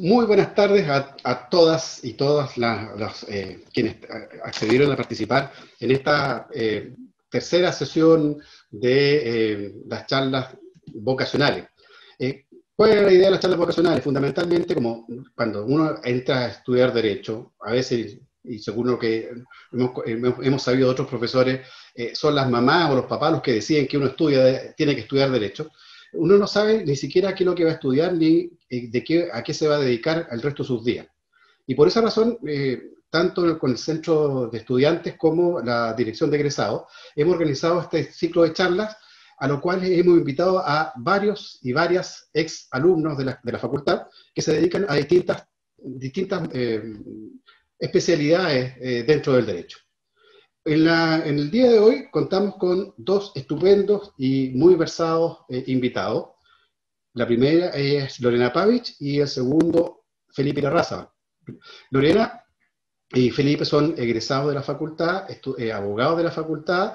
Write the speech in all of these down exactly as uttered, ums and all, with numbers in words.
muy buenas tardes a, a todas y todas las, las eh, quienes accedieron a participar en esta eh, tercera sesión de eh, las charlas vocacionales. Eh, ¿Cuál era la idea de las charlas vocacionales? Fundamentalmente, como cuando uno entra a estudiar Derecho, a veces, y según lo que hemos, hemos sabido de otros profesores, eh, son las mamás o los papás los que deciden que uno estudia, tiene que estudiar Derecho. Uno no sabe ni siquiera qué es lo que va a estudiar, ni de qué, a qué se va a dedicar el resto de sus días. Y por esa razón, eh, tanto con el Centro de Estudiantes como la Dirección de Egresados, hemos organizado este ciclo de charlas, a lo cual hemos invitado a varios y varias ex alumnos de la, de la facultad que se dedican a distintas, distintas eh, especialidades eh, dentro del derecho. En, la, en el día de hoy contamos con dos estupendos y muy versados eh, invitados. La primera es Lorena Pavich y el segundo Felipe Irarrázaval. Lorena y Felipe son egresados de la facultad, eh, abogados de la facultad,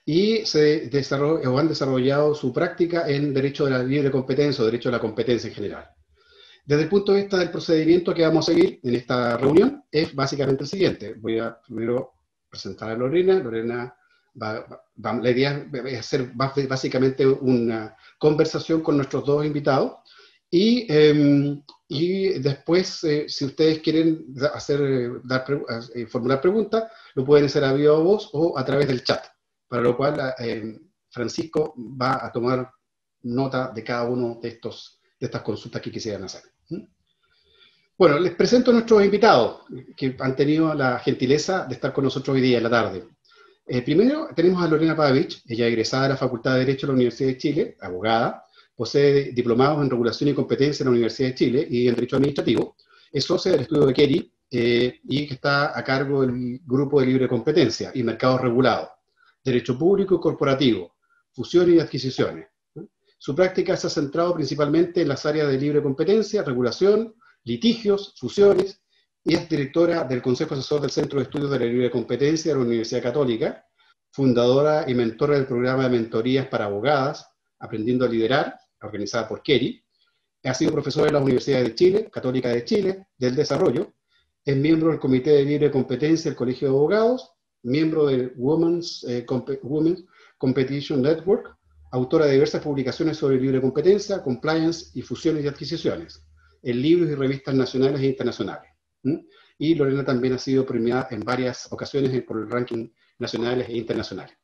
y se desarroll, han desarrollado su práctica en Derecho de la Libre Competencia o Derecho de la Competencia en general. Desde el punto de vista del procedimiento que vamos a seguir en esta reunión, es básicamente el siguiente. Voy a primero presentar a Lorena. Lorena va, va, la idea es hacer básicamente una conversación con nuestros dos invitados, y, eh, y después, eh, si ustedes quieren hacer, dar, eh, formular preguntas, lo pueden hacer a viva voz o a través del chat, para lo cual eh, Francisco va a tomar nota de cada uno de, estos, de estas consultas que quisieran hacer. ¿Mm? Bueno, les presento a nuestros invitados, que han tenido la gentileza de estar con nosotros hoy día en la tarde. Eh, primero tenemos a Lorena Pavich. Ella es egresada de la Facultad de Derecho de la Universidad de Chile, abogada, posee diplomados en Regulación y Competencia en la Universidad de Chile y en Derecho Administrativo, es socia del estudio de Keri eh, y que está a cargo del Grupo de Libre Competencia y Mercados Regulados, Derecho Público y Corporativo, Fusiones y Adquisiciones. Su práctica se ha centrado principalmente en las áreas de libre competencia, regulación, litigios, fusiones, y es directora del Consejo Asesor del Centro de Estudios de la Libre Competencia de la Universidad Católica, fundadora y mentora del programa de mentorías para abogadas, Aprendiendo a Liderar, organizada por Keri. Ha sido profesora de la Universidad de Chile, Católica de Chile, del Desarrollo. Es miembro del Comité de Libre Competencia del Colegio de Abogados, miembro del Women's, eh, Comp Women's Competition Network, autora de diversas publicaciones sobre libre competencia, compliance y fusiones y adquisiciones, en libros y revistas nacionales e internacionales. ¿Mm? Y Lorena también ha sido premiada en varias ocasiones por el ranking nacionales e internacionales.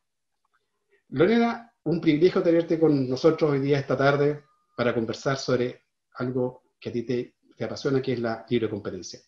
Lorena, un privilegio tenerte con nosotros hoy día, esta tarde, para conversar sobre algo que a ti te, te apasiona, que es la libre competencia.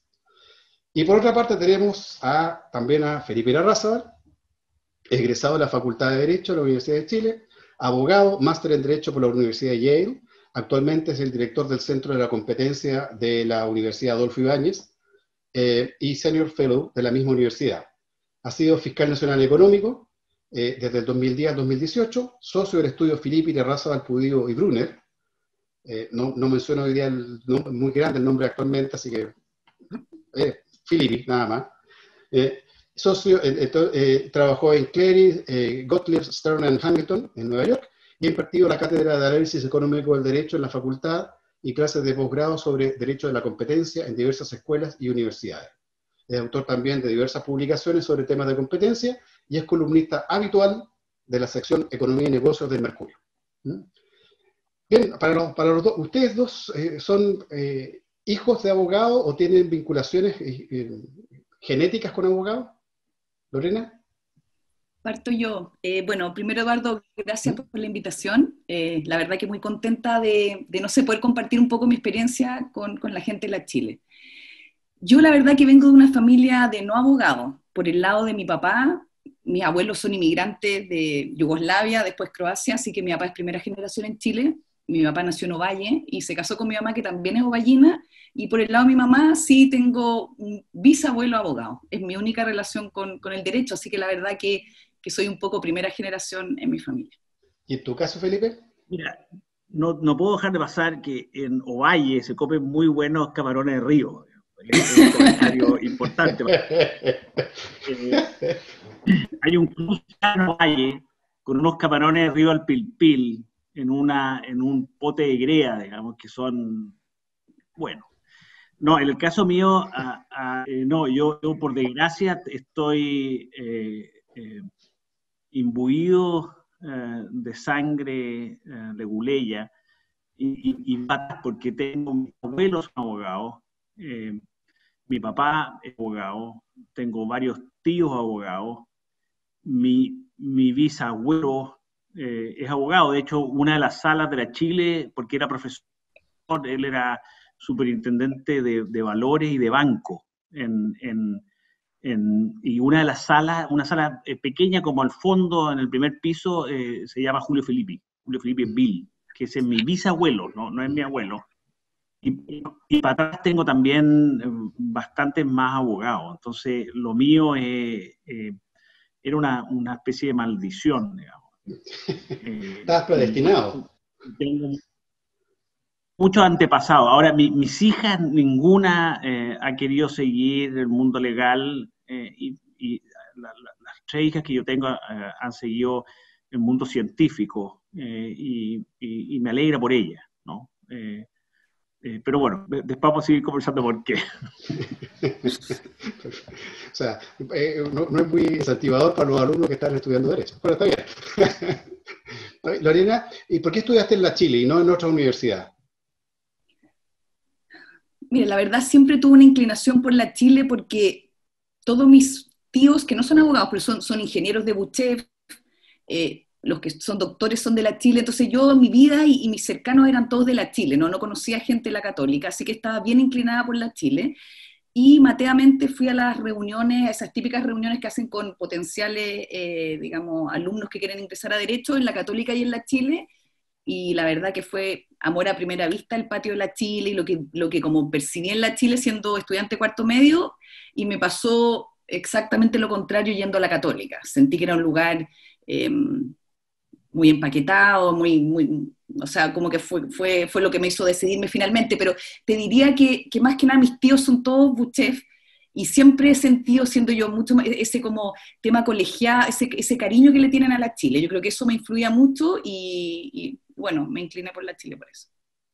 Y por otra parte tenemos a, también a Felipe Irarrázaval, egresado de la Facultad de Derecho de la Universidad de Chile, abogado, máster en Derecho por la Universidad de Yale, actualmente es el director del Centro de la Competencia de la Universidad Adolfo Ibáñez eh, y Senior Fellow de la misma universidad. Ha sido fiscal nacional económico eh, desde el dos mil diez al dos mil dieciocho, socio del estudio Felipe Irarrázaval, Pudido y Brunner. Eh, no, no menciono hoy día el nombre, muy grande el nombre actualmente, así que eh, Felipe, nada más. Eh, socio, eh, eh, trabajó en Clery, eh, Gottlieb, Stern and Hamilton en Nueva York, y ha impartido la cátedra de Análisis Económico del Derecho en la facultad y clases de posgrado sobre Derecho de la Competencia en diversas escuelas y universidades. Es autor también de diversas publicaciones sobre temas de competencia y es columnista habitual de la sección Economía y Negocios del Mercurio. ¿Mm? Bien, para los, para los dos, ¿ustedes dos eh, son eh, hijos de abogados o tienen vinculaciones eh, eh, genéticas con abogados? ¿Lorena? Parto yo. Eh, bueno, primero, Eduardo, gracias por la invitación. Eh, la verdad que muy contenta de, de, no sé, poder compartir un poco mi experiencia con, con la gente de la Chile. Yo la verdad que vengo de una familia de no abogados. Por el lado de mi papá, mis abuelos son inmigrantes de Yugoslavia, después Croacia, así que mi papá es primera generación en Chile. Mi papá nació en Ovalle y se casó con mi mamá, que también es ovallina, y por el lado de mi mamá sí tengo un bisabuelo abogado. Es mi única relación con, con el derecho, así que la verdad que, que soy un poco primera generación en mi familia. ¿Y en tu caso, Felipe? Mira, no, no puedo dejar de pasar que en Ovalle se comen muy buenos camarones de río. Es un comentario importante. Eh, hay un cruce en Ovalle con unos camarones de río al pilpil, en, una, en un pote de grea, digamos, que son, bueno. No, en el caso mío, ah, ah, eh, no, yo, yo por desgracia estoy eh, eh, imbuido eh, de sangre eh, leguleya y, y, y patas porque tengo mis abuelos son abogados, eh, mi papá es abogado, tengo varios tíos abogados, mi, mi bisabuelo eh, es abogado, de hecho una de las salas de la Chile, porque era profesor, él era superintendente de, de valores y de banco en, en, en, y una de las salas, una sala eh, pequeña como al fondo, en el primer piso, eh, se llama Julio Filippi, Julio Filippi Bill, que ese es mi bisabuelo, no, no es mi abuelo. Y, y, y para atrás tengo también eh, bastantes más abogados. Entonces, lo mío eh, eh, era una, una especie de maldición, digamos. Eh, Estabas predestinado. y tengo muchos antepasados. Ahora, mi, mis hijas, ninguna eh, ha querido seguir el mundo legal eh, y, y la, la, las tres hijas que yo tengo eh, han seguido el mundo científico eh, y, y, y me alegra por ellas, ¿no? Eh, eh, pero bueno, después vamos a seguir conversando por qué. O sea, eh, no, no es muy incentivador para los alumnos que están estudiando Derecho. Pero está bien. Lorena, ¿y por qué estudiaste en la Chile y no en otra universidad? Mira, la verdad siempre tuve una inclinación por la Chile porque todos mis tíos, que no son abogados, pero son, son ingenieros de Buchef, eh, los que son doctores son de la Chile, entonces yo, mi vida y, y mis cercanos eran todos de la Chile, ¿no? No conocía gente de la Católica, así que estaba bien inclinada por la Chile, y mateamente fui a las reuniones, a esas típicas reuniones que hacen con potenciales, eh, digamos, alumnos que quieren ingresar a Derecho en la Católica y en la Chile, y la verdad que fue amor a primera vista el patio de la Chile, y lo que, lo que como percibí en la Chile siendo estudiante cuarto medio, y me pasó exactamente lo contrario yendo a la Católica. Sentí que era un lugar eh, muy empaquetado, muy, muy, o sea, como que fue, fue, fue lo que me hizo decidirme finalmente, pero te diría que, que más que nada mis tíos son todos Buchef, y siempre he sentido, siendo yo mucho más, ese como tema colegial, ese, ese cariño que le tienen a la Chile, yo creo que eso me influía mucho, y, y bueno, me incliné por la Chile por eso.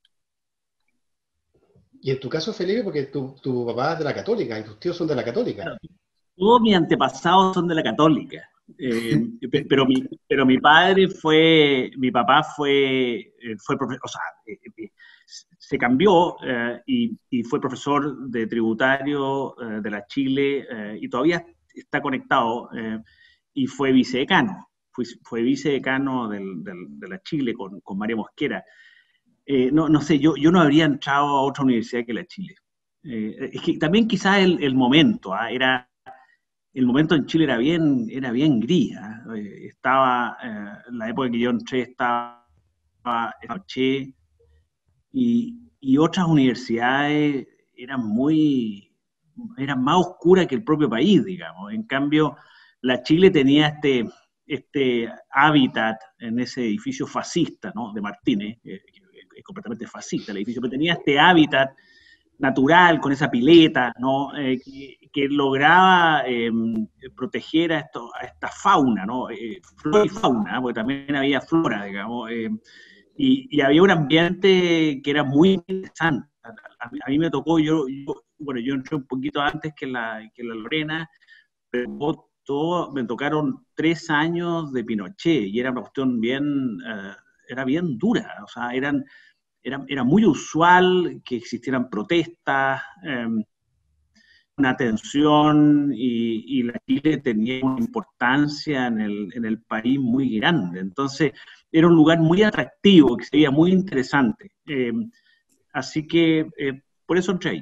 Y en tu caso, Felipe, porque tu, tu papá es de la Católica y tus tíos son de la Católica. Claro, todos mis antepasados son de la Católica. Eh, pero, mi, pero mi padre fue, mi papá fue, fue profesor, o sea, eh, se cambió eh, y, y fue profesor de tributario eh, de la Chile eh, y todavía está conectado eh, y fue vicedecano, fue, fue vicedecano del, del, de la Chile con, con María Mosquera. Eh, no, no sé, yo, yo no habría entrado a otra universidad que la Chile. Eh, es que también quizás el, el momento, ¿ah? era el momento en Chile era bien, era bien gris. ¿eh? Estaba, eh, la época que yo entré estaba en Che, y, y otras universidades eran muy, eran más oscuras que el propio país, digamos. En cambio, la Chile tenía este, este hábitat en ese edificio fascista, ¿no? De Martínez, eh, es completamente fascista el edificio, pero tenía este hábitat natural, con esa pileta, ¿no? Eh, que, que lograba eh, proteger a, esto, a esta fauna, ¿no? Eh, flora y fauna, porque también había flora, digamos, eh, y, y había un ambiente que era muy interesante. A, a, a mí me tocó, yo, yo, bueno, yo entré un poquito antes que la, que la Lorena, pero todo, me tocaron tres años de Pinochet, y era una cuestión bien, eh, era bien dura, o sea, eran... Era, era muy usual que existieran protestas, eh, una tensión, y, y la Chile tenía una importancia en el, en el país muy grande. Entonces, era un lugar muy atractivo, que sería muy interesante. Eh, así que, eh, por eso entré ahí.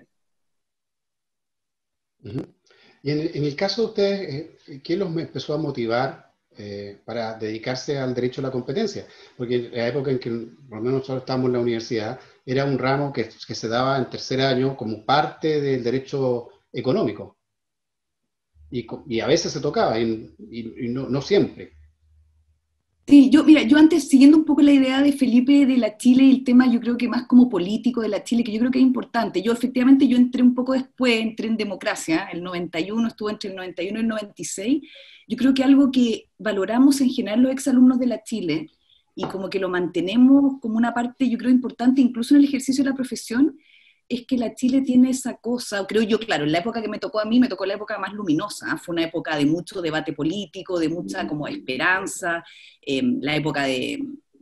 Uh-huh. Y en, en el caso de ustedes, eh, ¿qué los empezó a motivar Eh, para dedicarse al derecho a la competencia? Porque en la época en que por lo menos nosotros estábamos en la universidad, era un ramo que, que se daba en tercer año como parte del derecho económico. Y, y a veces se tocaba, y, y, y no, no siempre. Sí, yo, mira, yo antes, siguiendo un poco la idea de Felipe de la Chile, y el tema yo creo que más como político de la Chile, que yo creo que es importante. Yo efectivamente, yo entré un poco después, entré en democracia, el noventa y uno, estuve entre el noventa y uno y el noventa y seis. Yo creo que algo que valoramos en general los exalumnos de la Chile, y como que lo mantenemos como una parte, yo creo, importante incluso en el ejercicio de la profesión, es que la Chile tiene esa cosa, creo yo, claro, en la época que me tocó a mí, me tocó la época más luminosa, ¿eh? Fue una época de mucho debate político, de mucha como esperanza, eh, la época de,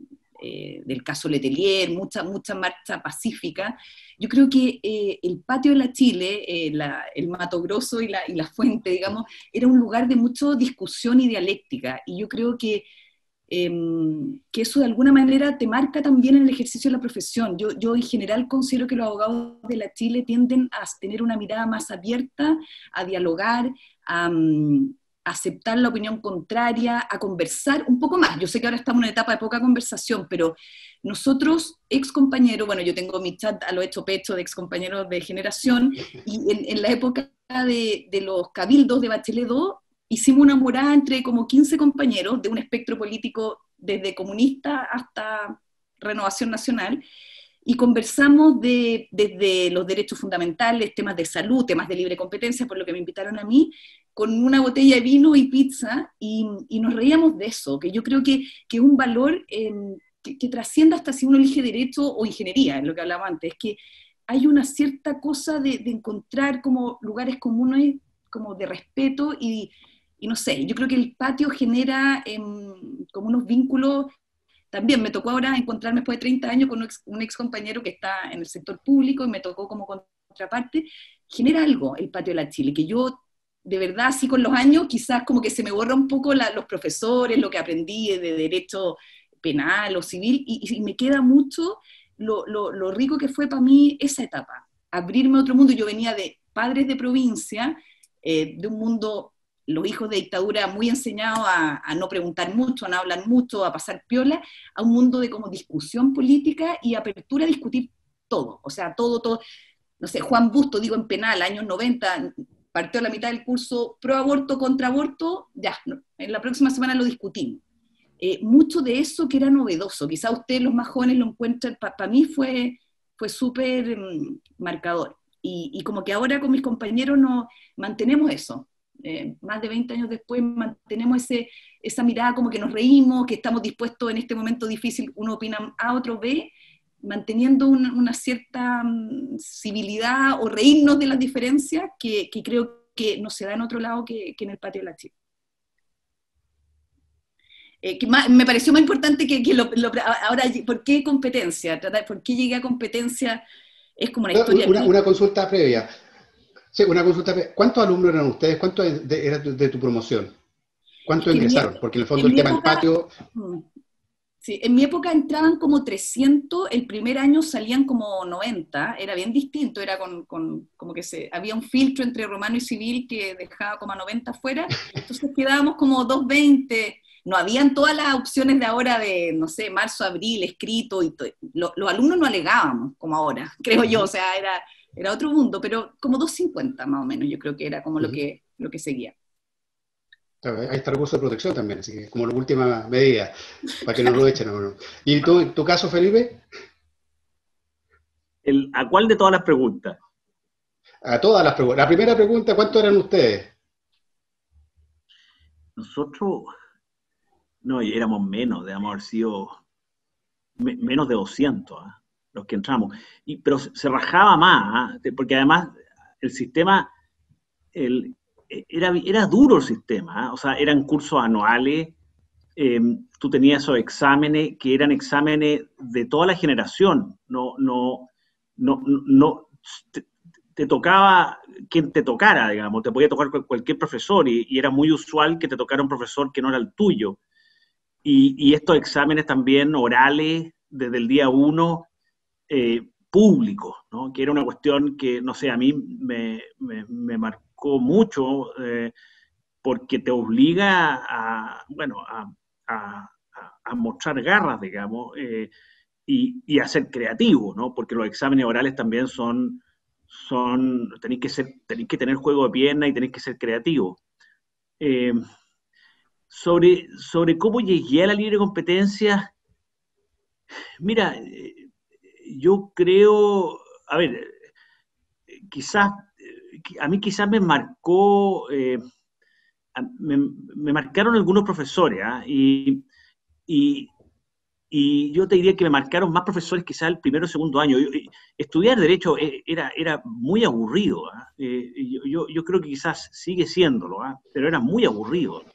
eh, del caso Letelier, mucha, mucha marcha pacífica. Yo creo que eh, el patio de la Chile, eh, la, el Mato Grosso y la, y la Fuente, digamos, era un lugar de mucha discusión y dialéctica, y yo creo que Eh, que eso de alguna manera te marca también en el ejercicio de la profesión. Yo, yo en general considero que los abogados de la Chile tienden a tener una mirada más abierta, a dialogar, a, um, a aceptar la opinión contraria, a conversar un poco más. Yo sé que ahora estamos en una etapa de poca conversación, pero nosotros, ex compañeros, bueno, yo tengo mi chat a lo hecho pecho de ex compañeros de generación, y en, en la época de, de los cabildos de Bachelet dos, hicimos una morada entre como quince compañeros de un espectro político desde comunista hasta Renovación Nacional, y conversamos de, desde los derechos fundamentales, temas de salud, temas de libre competencia, por lo que me invitaron a mí, con una botella de vino y pizza, y, y nos reíamos de eso, que yo creo que es un valor eh, que, que trasciende hasta si uno elige derecho o ingeniería, es lo que hablaba antes, es que hay una cierta cosa de, de encontrar como lugares comunes, como de respeto, y Y no sé, yo creo que el patio genera eh, como unos vínculos. También me tocó ahora encontrarme después de treinta años con un ex, un ex compañero que está en el sector público, y me tocó como contraparte. Genera algo el patio de la Chile, que yo, de verdad, así con los años, quizás como que se me borra un poco la, los profesores, lo que aprendí de derecho penal o civil, y, y me queda mucho lo, lo, lo rico que fue para mí esa etapa. Abrirme a otro mundo. Yo venía de padres de provincia, eh, de un mundo, los hijos de dictadura muy enseñados a, a no preguntar mucho, a no hablar mucho, a pasar piola, a un mundo de como discusión política y apertura a discutir todo, o sea, todo, todo, no sé, Juan Busto, digo, en penal, años noventa, partió a la mitad del curso pro aborto, contra aborto, ya, en la próxima semana lo discutimos. Eh, mucho de eso que era novedoso, quizá ustedes los más jóvenes lo encuentran, para pa mí fue, fue súper um, marcador, y, y como que ahora con mis compañeros no, mantenemos eso. Eh, más de veinte años después mantenemos ese, esa mirada, como que nos reímos, que estamos dispuestos en este momento difícil, uno opina A, otro B, manteniendo una, una cierta um, civilidad o reírnos de las diferencias que, que creo que no se da en otro lado que, que en el patio de la Chile. Eh, que más, me pareció más importante que, que lo, lo, ahora, ¿por qué competencia? ¿Por qué llegué a competencia? Es como una historia. Una, una consulta previa. Sí, una consulta. ¿Cuántos alumnos eran ustedes? ¿Cuántos era de, de tu promoción? ¿Cuántos es ingresaron? Mi, Porque en el fondo en el tema época, del patio... Sí, en mi época entraban como trescientos, el primer año salían como noventa, era bien distinto, era con, con como que se, había un filtro entre romano y civil que dejaba como a noventa fuera, entonces quedábamos como doscientos veinte, no habían todas las opciones de ahora de, no sé, marzo, abril, escrito, y todo. Lo, los alumnos no alegábamos como ahora, creo yo, o sea, era... Era otro mundo, pero como doscientos cincuenta más o menos, yo creo que era como uh-huh. lo, que, lo que seguía. Claro, ahí está el recurso de protección también, así que como la última medida, para que no lo echen. ¿O no? ¿Y tú, tu caso, Felipe? El, ¿A cuál de todas las preguntas? A todas las preguntas. La primera pregunta, ¿cuántos eran ustedes? Nosotros, no, éramos menos, debemos haber sido me, menos de doscientos, ¿eh? Los que entramos, y, pero se rajaba más, ¿eh? Porque además el sistema, el, era, era duro el sistema, ¿eh? O sea, eran cursos anuales, eh, tú tenías esos exámenes que eran exámenes de toda la generación, no, no, no, no te, te tocaba quien te tocara, digamos, te podía tocar cualquier profesor, y, y era muy usual que te tocara un profesor que no era el tuyo, y, y estos exámenes también orales, desde el día uno, Eh, público, ¿no? Que era una cuestión que, no sé, a mí me, me, me marcó mucho, eh, porque te obliga a, bueno, a, a, a mostrar garras, digamos, eh, y, y a ser creativo, ¿no? Porque los exámenes orales también son, son tenéis que ser, tenéis que tener juego de pierna y tenéis que ser creativo. Eh, sobre, sobre cómo llegué a la libre competencia, mira, eh, yo creo, a ver, quizás, a mí quizás me marcó, eh, me, me marcaron algunos profesores, ¿eh? y, y, y yo te diría que me marcaron más profesores quizás el primero o segundo año. Yo, estudiar Derecho era, era muy aburrido. ¿eh? Eh, yo, yo creo que quizás sigue siéndolo, ¿eh? Pero era muy aburrido.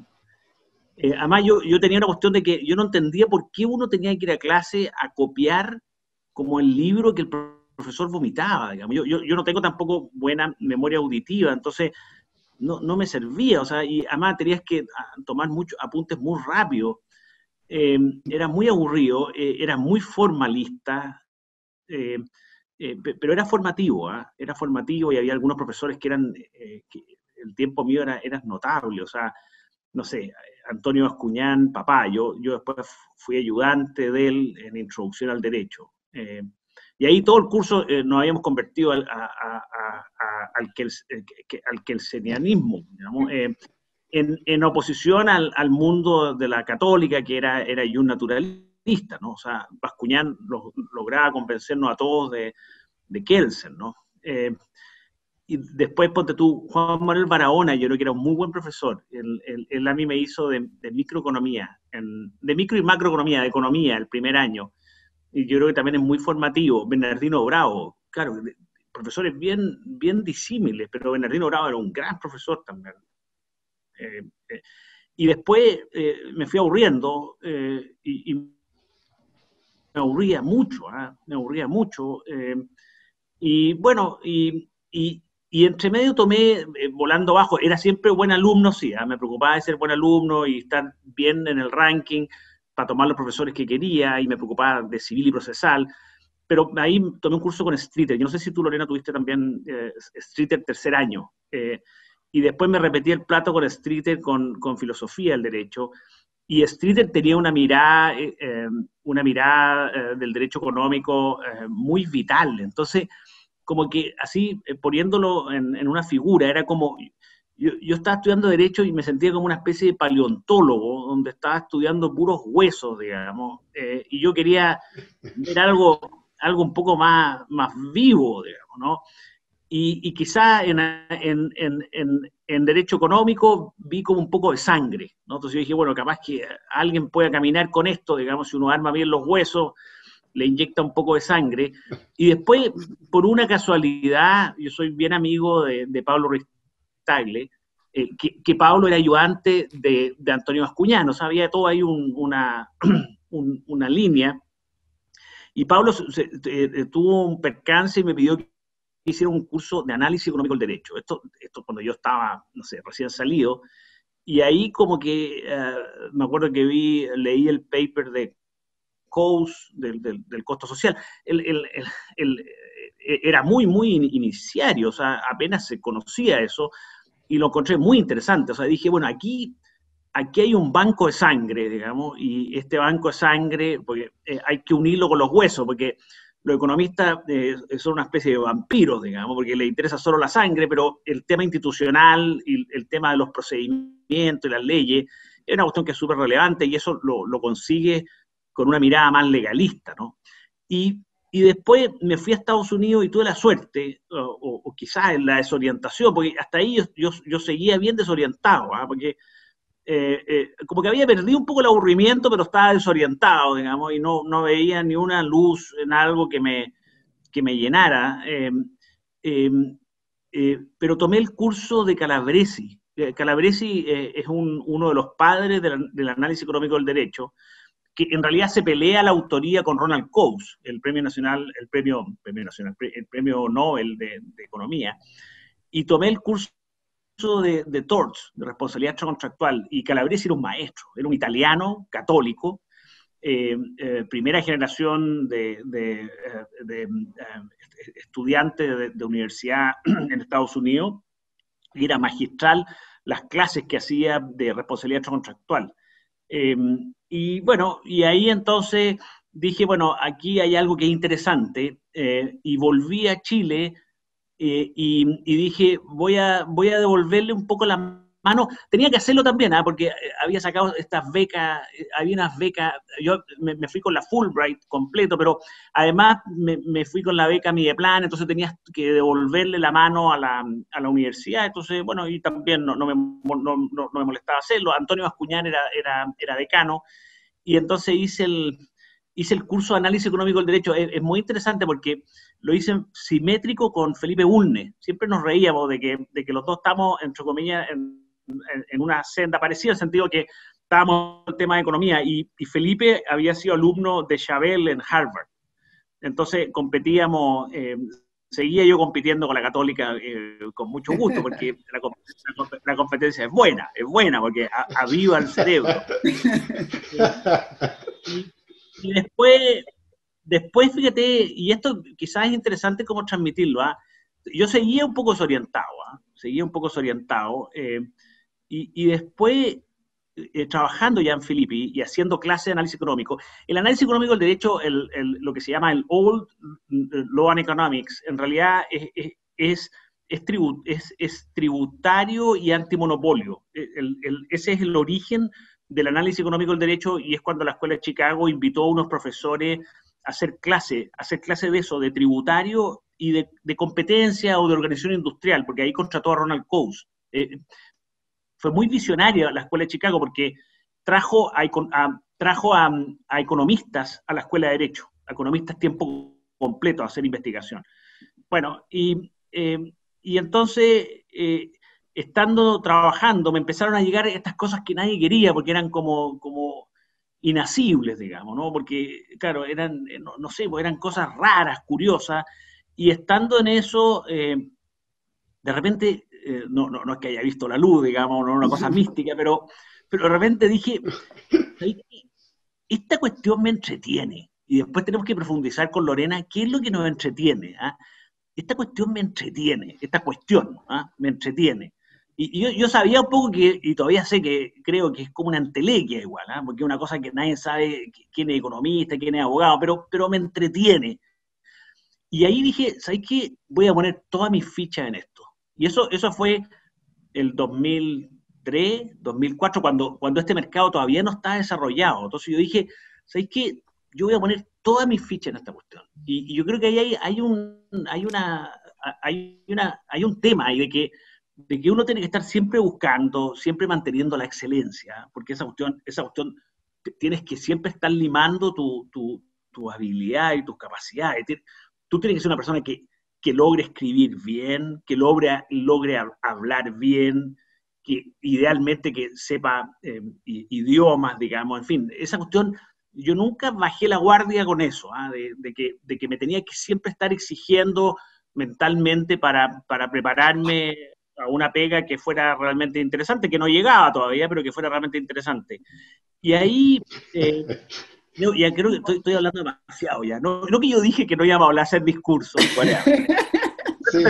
Eh, además, yo, yo tenía una cuestión de que yo no entendía por qué uno tenía que ir a clase a copiar como el libro que el profesor vomitaba. Digamos. Yo, yo, yo no tengo tampoco buena memoria auditiva, entonces no, no me servía. O sea, y además tenías que tomar muchos apuntes muy rápido. Eh, era muy aburrido, eh, era muy formalista, eh, eh, pero era formativo, ¿eh? Era formativo y había algunos profesores que eran, eh, que el tiempo mío era, era notable, o sea, no sé, Antonio Bascuñán, papá, yo, yo después fui ayudante de él en Introducción al Derecho. Eh, y ahí todo el curso eh, nos habíamos convertido al, a, a, a, al, que el, al kelsenianismo, digamos, eh, en, en oposición al, al mundo de la católica, que era, era yo un naturalista, ¿no? O sea, Bascuñán lo, lograba convencernos a todos de, de Kelsen, ¿no? Eh, y después, ponte tú, Juan Manuel Barahona, yo creo que era un muy buen profesor. Él, él, él a mí me hizo de, de microeconomía, en, de micro y macroeconomía, de economía, el primer año. Y yo creo que también es muy formativo. Bernardino Bravo, claro, profesores bien, bien disímiles, pero Bernardino Bravo era un gran profesor también. Eh, eh, y después eh, me fui aburriendo eh, y, y me aburría mucho, ¿eh? me aburría mucho. Eh, y bueno, y, y, y entre medio tomé, eh, volando bajo, era siempre buen alumno, sí, ¿eh? Me preocupaba de ser buen alumno y estar bien en el ranking para tomar los profesores que quería, y me preocupaba de civil y procesal, pero ahí tomé un curso con Streeter. Yo no sé si tú, Lorena, tuviste también eh, Streeter tercer año, eh, y después me repetí el plato con Streeter con, con filosofía del derecho, y Streeter tenía una mirada, eh, una mirada eh, del derecho económico eh, muy vital. Entonces, como que así, eh, poniéndolo en, en una figura, era como, yo, yo estaba estudiando derecho y me sentía como una especie de paleontólogo, donde estaba estudiando puros huesos, digamos, eh, y yo quería ver algo, algo un poco más, más vivo, digamos, ¿no? Y, y quizá en, en, en, en, en derecho económico vi como un poco de sangre, ¿no? Entonces yo dije, bueno, capaz que alguien pueda caminar con esto, digamos, si uno arma bien los huesos, le inyecta un poco de sangre. Y después, por una casualidad, yo soy bien amigo de, de Pablo Ristagle, eh, que, que Pablo era ayudante de, de Antonio Bascuñán, o sea, había todo ahí un, una, un, una línea. Y Pablo se, se, eh, tuvo un percance y me pidió que hiciera un curso de análisis económico del derecho. Esto, esto cuando yo estaba, no sé, recién salido. Y ahí como que, eh, me acuerdo que vi, leí el paper de Coase, del, del, del costo social. El, el, el, el, era muy, muy iniciario, o sea, apenas se conocía eso, y lo encontré muy interesante. O sea, dije, bueno, aquí, aquí hay un banco de sangre, digamos, y este banco de sangre, porque eh, hay que unirlo con los huesos, porque los economistas eh, son una especie de vampiros, digamos, porque les interesa solo la sangre, pero el tema institucional y el tema de los procedimientos y las leyes es una cuestión que es súper relevante, y eso lo, lo consigue con una mirada más legalista, ¿no? Y, y después me fui a Estados Unidos y tuve la suerte, o, o, o quizás en la desorientación, porque hasta ahí yo, yo, yo seguía bien desorientado, ¿eh? Porque eh, eh, como que había perdido un poco el aburrimiento, pero estaba desorientado, digamos, y no, no veía ni una luz en algo que me, que me llenara. Eh, eh, eh, pero tomé el curso de Calabresi. Calabresi eh, es un, uno de los padres del, del análisis económico del derecho, que en realidad se pelea la autoría con Ronald Coase, el premio nacional, el premio, premio nacional, el premio Nobel de, de Economía, y tomé el curso de, de torts, de responsabilidad contractual, y Calabresi era un maestro, era un italiano católico, eh, eh, primera generación de, de, de, de eh, estudiantes de, de universidad en Estados Unidos, y era magistral las clases que hacía de responsabilidad contractual. Eh, y bueno, y ahí entonces dije, bueno, aquí hay algo que es interesante, eh, y volví a Chile, eh, y, y dije, voy a, voy a devolverle un poco la mano. Tenía que hacerlo también, ¿eh? Porque había sacado estas becas, había unas becas, yo me, me fui con la Fulbright completo, pero además me, me fui con la beca Mideplan, entonces tenía que devolverle la mano a la, a la universidad, entonces, bueno, y también no, no, me, no, no, no me molestaba hacerlo. Antonio Bascuñán era, era, era decano, y entonces hice el, hice el curso de análisis económico del derecho. Es, es muy interesante porque lo hice simétrico con Felipe Bulnes. Siempre nos reíamos de que, de que los dos estamos, entre comillas, en, en, en una senda parecida, en el sentido que estábamos en el tema de economía, y, y Felipe había sido alumno de Chabel en Harvard. Entonces competíamos, eh, seguía yo compitiendo con la Católica eh, con mucho gusto, porque la, la, la competencia es buena, es buena, porque a, aviva el cerebro. Y, y después, después, fíjate, y esto quizás es interesante cómo transmitirlo, ¿ah? Yo seguía un poco desorientado, ¿ah? seguía un poco desorientado, eh, y, y después, eh, trabajando ya en Filippi y haciendo clases de análisis económico, el análisis económico del derecho, el, el, lo que se llama el Old Law and Economics, en realidad es, es, es, es, tribu, es, es tributario y antimonopolio. El, el, ese es el origen del análisis económico del derecho, y es cuando la Escuela de Chicago invitó a unos profesores a hacer clase, a hacer clase de eso, de tributario y de, de competencia o de organización industrial, porque ahí contrató a Ronald Coase. Eh, fue muy visionaria la Escuela de Chicago porque trajo a, a, trajo a, a economistas a la Escuela de Derecho, a economistas tiempo completo a hacer investigación. Bueno, y, eh, y entonces... Eh, estando trabajando, me empezaron a llegar estas cosas que nadie quería, porque eran como, como inasibles, digamos, ¿no? Porque, claro, eran, no, no sé, eran cosas raras, curiosas, y estando en eso, eh, de repente, eh, no, no, no es que haya visto la luz, digamos, no una cosa mística, pero, pero de repente dije, esta cuestión me entretiene, y después tenemos que profundizar con Lorena, ¿qué es lo que nos entretiene? ¿Ah? Esta cuestión me entretiene, esta cuestión ¿ah? me entretiene. Y yo, yo sabía un poco que, y todavía sé que creo que es como una entelequia igual, ¿eh? Porque es una cosa que nadie sabe quién es economista, quién es abogado, pero, pero me entretiene. Y ahí dije, ¿sabes qué? Voy a poner todas mis fichas en esto. Y eso, eso fue el dos mil tres, dos mil cuatro, cuando, cuando este mercado todavía no estaba desarrollado. Entonces yo dije, ¿sabes qué? Yo voy a poner todas mis fichas en esta cuestión. Y, y yo creo que ahí hay, hay, un, hay, una, hay, una, hay un tema ahí de que de que uno tiene que estar siempre buscando, siempre manteniendo la excelencia, porque esa cuestión, esa cuestión tienes que siempre estar limando tu, tu, tu habilidad y tus capacidades. Tú tienes que ser una persona que, que logre escribir bien, que logre, logre hablar bien, que idealmente que sepa eh, idiomas, digamos, en fin, esa cuestión, yo nunca bajé la guardia con eso, ¿eh? de, de, que, de que me tenía que siempre estar exigiendo mentalmente para, para prepararme a una pega que fuera realmente interesante, que no llegaba todavía, pero que fuera realmente interesante. Y ahí, eh, yo ya creo que estoy, estoy hablando demasiado ya. No, no que yo dije que no íbamos a hablar, a hacer discursos. Sí.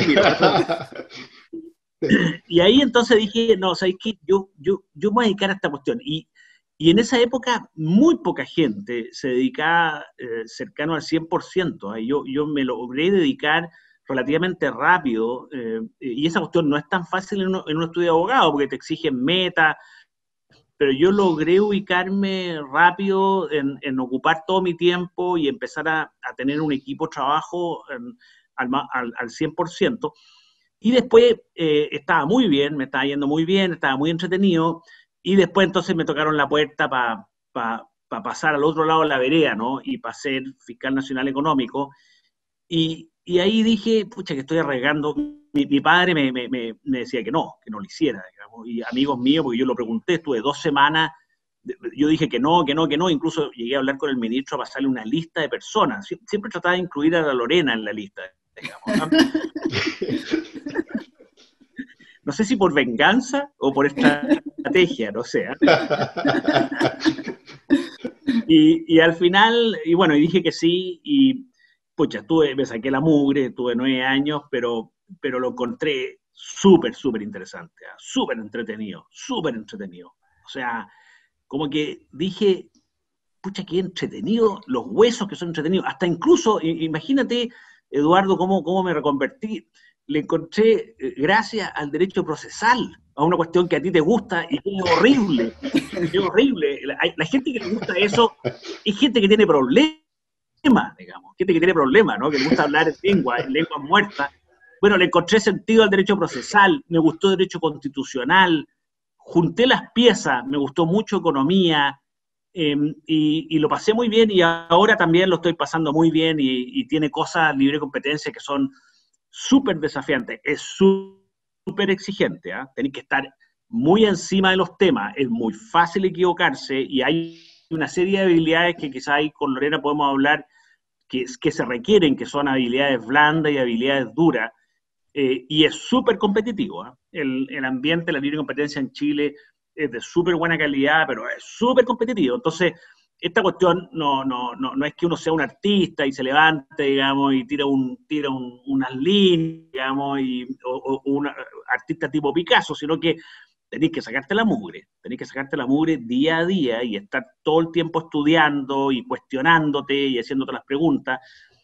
Y ahí entonces dije, no, ¿sabes qué? Yo, yo, yo me voy a dedicar a esta cuestión. Y, y en esa época muy poca gente se dedicaba eh, cercano al cien por ciento. ¿eh? Yo, yo me logré dedicar relativamente rápido, eh, y esa cuestión no es tan fácil en un, en un estudio de abogado, porque te exigen meta, pero yo logré ubicarme rápido en, en ocupar todo mi tiempo y empezar a, a tener un equipo de trabajo en, al, al, al cien por ciento, y después eh, estaba muy bien, me estaba yendo muy bien, estaba muy entretenido, y después entonces me tocaron la puerta para pa, pa pasar al otro lado de la vereda, ¿no? Y para ser fiscal nacional económico, y Y ahí dije, pucha, que estoy arriesgando. Mi, mi padre me, me, me decía que no, que no lo hiciera, digamos. Y amigos míos, porque yo lo pregunté, estuve dos semanas, yo dije que no, que no, que no, incluso llegué a hablar con el ministro a pasarle una lista de personas. Siempre trataba de incluir a la Lorena en la lista, digamos, ¿no? No sé si por venganza o por estrategia, no sé. ¿eh? y, y al final, y bueno, y dije que sí, y pucha, tuve, me saqué la mugre, tuve nueve años, pero, pero lo encontré súper, súper interesante, ¿eh? súper entretenido, súper entretenido. O sea, como que dije, pucha, qué entretenido, los huesos que son entretenidos, hasta incluso, imagínate, Eduardo, cómo, cómo me reconvertí, le encontré eh, gracias al derecho procesal, a una cuestión que a ti te gusta y que es horrible, es horrible. La, la gente que le gusta eso es gente que tiene problemas, digamos, gente que tiene problemas, ¿no? Que le gusta hablar en lengua, en lengua muerta. Bueno, le encontré sentido al derecho procesal, me gustó el derecho constitucional, junté las piezas, me gustó mucho economía, Eh, y, y lo pasé muy bien y ahora también lo estoy pasando muy bien y, y tiene cosas libre competencia que son súper desafiantes. Es súper exigente, ¿eh? Tenéis que estar muy encima de los temas. Es muy fácil equivocarse y hay una serie de habilidades que quizás ahí con Lorena podemos hablar que, que se requieren, que son habilidades blandas y habilidades duras. Eh, y es súper competitivo. ¿eh? El, el ambiente, la libre competencia en Chile es de súper buena calidad, pero es súper competitivo. Entonces, esta cuestión no, no, no, no es que uno sea un artista y se levante, digamos, y tira, un, tira un, unas líneas, digamos, y, o, o un artista tipo Picasso, sino que tenés que sacarte la mugre, tenés que sacarte la mugre día a día y estar todo el tiempo estudiando y cuestionándote y haciéndote las preguntas,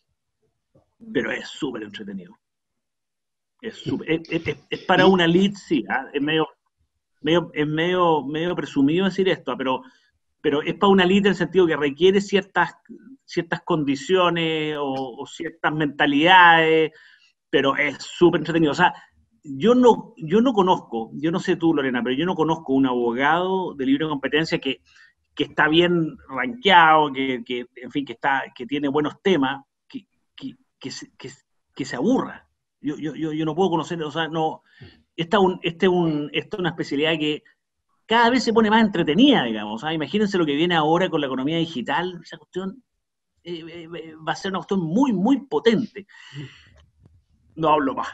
pero es súper entretenido. Es, super, es, es, es para una lead, sí, ¿eh? es medio... Medio, es medio, medio presumido decir esto, pero, pero es para una lead en el sentido que requiere ciertas, ciertas condiciones o, o ciertas mentalidades, pero es súper entretenido. O sea, yo no, yo no conozco, yo no sé tú, Lorena, pero yo no conozco un abogado de libre competencia que, que está bien rankeado, que, que, en fin, que, está, que tiene buenos temas, que, que, que, que, que se aburra. Yo, yo, yo, yo no puedo conocer, o sea, no... Esta, un, este un, esta es una especialidad que cada vez se pone más entretenida, digamos. ¿eh? Imagínense lo que viene ahora con la economía digital. Esa cuestión eh, eh, va a ser una cuestión muy, muy potente. No hablo más.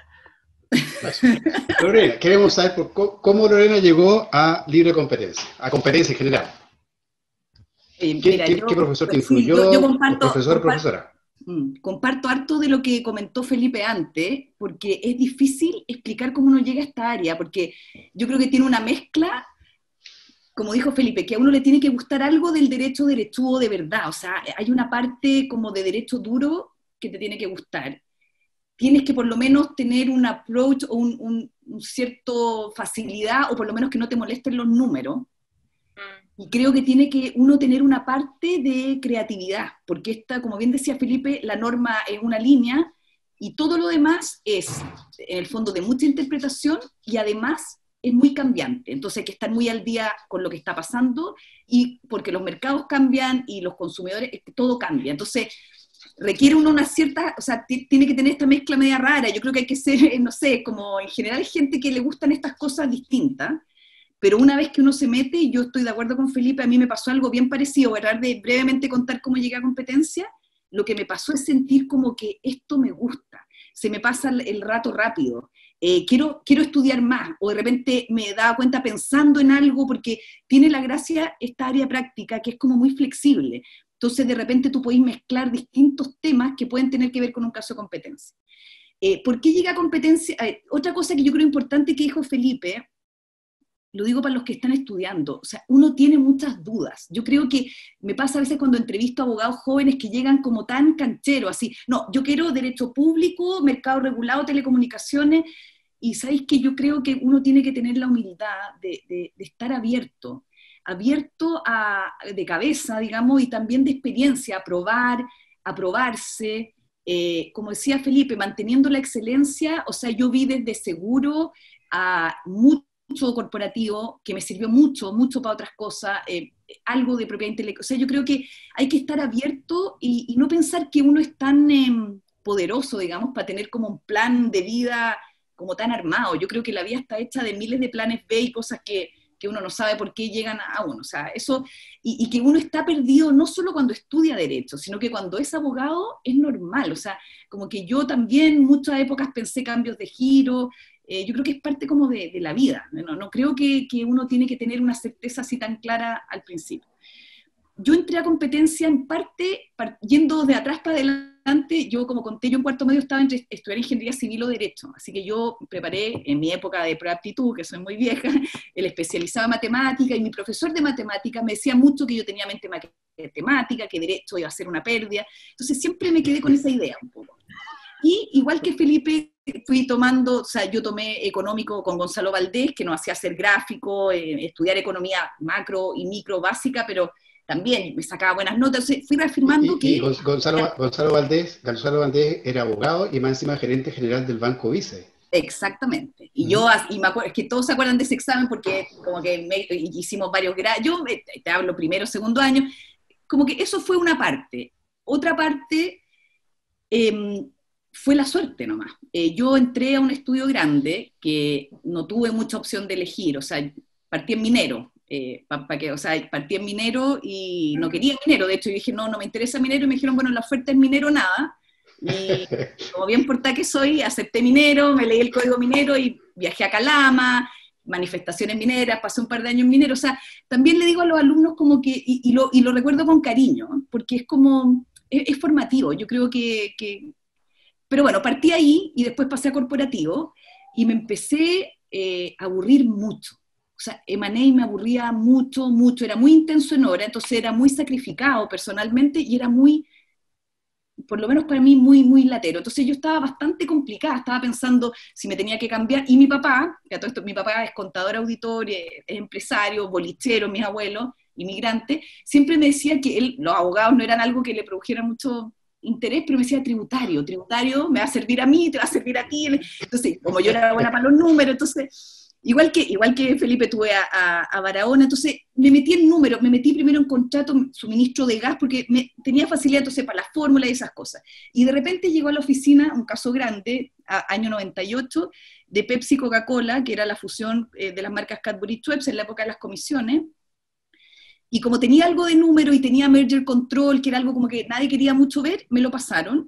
Lorena, queremos saber por cómo, cómo Lorena llegó a libre competencia, a competencia en general. Eh, ¿Qué, mira, qué, yo, ¿Qué profesor te sí, influyó? yo, yo comparto, ¿Profesor o comparto, profesora? mm, comparto harto de lo que comentó Felipe antes, porque es difícil explicar cómo uno llega a esta área, porque yo creo que tiene una mezcla, como dijo Felipe, que a uno le tiene que gustar algo del derecho derechudo de verdad, o sea, hay una parte como de derecho duro que te tiene que gustar. Tienes que por lo menos tener un approach o un, un, un cierto facilidad, o por lo menos que no te molesten los números. Y creo que tiene que uno tener una parte de creatividad, porque esta, como bien decía Felipe, la norma es una línea y todo lo demás es, en el fondo, de mucha interpretación y además es muy cambiante. Entonces hay que estar muy al día con lo que está pasando y porque los mercados cambian y los consumidores, todo cambia. Entonces requiere uno una cierta, o sea, tiene que tener esta mezcla media rara. Yo creo que hay que ser, no sé, como en general hay gente que le gustan estas cosas distintas. Pero una vez que uno se mete, y yo estoy de acuerdo con Felipe, a mí me pasó algo bien parecido, voy a tratar de brevemente contar cómo llegué a competencia. Lo que me pasó es sentir como que esto me gusta, se me pasa el, el rato rápido, eh, quiero, quiero estudiar más, o de repente me daba cuenta pensando en algo, porque tiene la gracia esta área práctica que es como muy flexible. Entonces de repente tú podés mezclar distintos temas que pueden tener que ver con un caso de competencia. Eh, ¿Por qué llegué a competencia? Eh, otra cosa que yo creo importante que dijo Felipe, lo digo para los que están estudiando, o sea, uno tiene muchas dudas. Yo creo que me pasa a veces cuando entrevisto a abogados jóvenes que llegan como tan cancheros, así, no, yo quiero derecho público, mercado regulado, telecomunicaciones, y sabéis que yo creo que uno tiene que tener la humildad de, de, de estar abierto, abierto a, de cabeza, digamos, y también de experiencia, a probar, a probarse, eh, como decía Felipe, manteniendo la excelencia. O sea, yo vi desde seguro a mucho mucho corporativo, que me sirvió mucho, mucho para otras cosas, eh, algo de propiedad intelectual. O sea, yo creo que hay que estar abierto y, y no pensar que uno es tan eh, poderoso, digamos, para tener como un plan de vida como tan armado. Yo creo que la vida está hecha de miles de planes B y cosas que, que uno no sabe por qué llegan a uno. O sea, eso, y, y que uno está perdido no solo cuando estudia Derecho, sino que cuando es abogado es normal. O sea, como que yo también muchas épocas pensé cambios de giro. Eh, yo creo que es parte como de, de la vida, no, no creo que, que uno tiene que tener una certeza así tan clara al principio. Yo entré a competencia en parte, part, yendo de atrás para adelante. Yo, como conté, yo en cuarto medio estaba entre estudiar ingeniería civil o derecho, así que yo preparé en mi época de preaptitud, que soy muy vieja, el especializado en matemática, y mi profesor de matemática me decía mucho que yo tenía mente matemática, que derecho iba a ser una pérdida. Entonces siempre me quedé con esa idea un poco. Y igual que Felipe, fui tomando, o sea, yo tomé económico con Gonzalo Valdés, que nos hacía hacer gráfico, eh, estudiar economía macro y micro básica, pero también me sacaba buenas notas. Entonces fui reafirmando y, que... Y Gonzalo, Gonzalo, Valdés, Gonzalo Valdés era abogado y más encima gerente general del Banco Vice. Exactamente. Y yo, y me acuerdo, es que todos se acuerdan de ese examen porque como que me, hicimos varios grados, yo te hablo primero, segundo año, como que eso fue una parte. Otra parte eh, fue la suerte nomás. Eh, yo entré a un estudio grande que no tuve mucha opción de elegir, o sea, partí en minero. Eh, pa, pa que, o sea, partí en minero y no quería minero, de hecho yo dije, no, no me interesa minero, y me dijeron, bueno, la oferta es minero nada, y como bien portada que soy, acepté minero, me leí el código minero y viajé a Calama, manifestaciones mineras, pasé un par de años en minero, o sea, también le digo a los alumnos como que, y, y, lo, y lo recuerdo con cariño, porque es como, es, es formativo, yo creo que, que, pero bueno, partí ahí y después pasé a corporativo y me empecé eh, a aburrir mucho. O sea, emané y me aburría mucho, mucho, era muy intenso en hora, entonces era muy sacrificado personalmente y era muy, por lo menos para mí, muy, muy latero. Entonces yo estaba bastante complicada, estaba pensando si me tenía que cambiar, y mi papá, que a todo esto, mi papá es contador auditor, es empresario, bolichero, mis abuelos, inmigrante, siempre me decía que él, los abogados no eran algo que le produjera mucho interés, pero me decía tributario, tributario me va a servir a mí, te va a servir a ti. Entonces, como yo era buena para los números, entonces... Igual que, igual que Felipe, tuve a, a, a Barahona, entonces me metí en números, me metí primero en contrato, suministro de gas, porque me, tenía facilidad entonces para las fórmulas y esas cosas. Y de repente llegó a la oficina un caso grande, a, año noventa y ocho, de Pepsi Coca-Cola, que era la fusión eh, de las marcas Cadbury Schweppes en la época de las comisiones, y como tenía algo de número y tenía merger control, que era algo como que nadie quería mucho ver, me lo pasaron,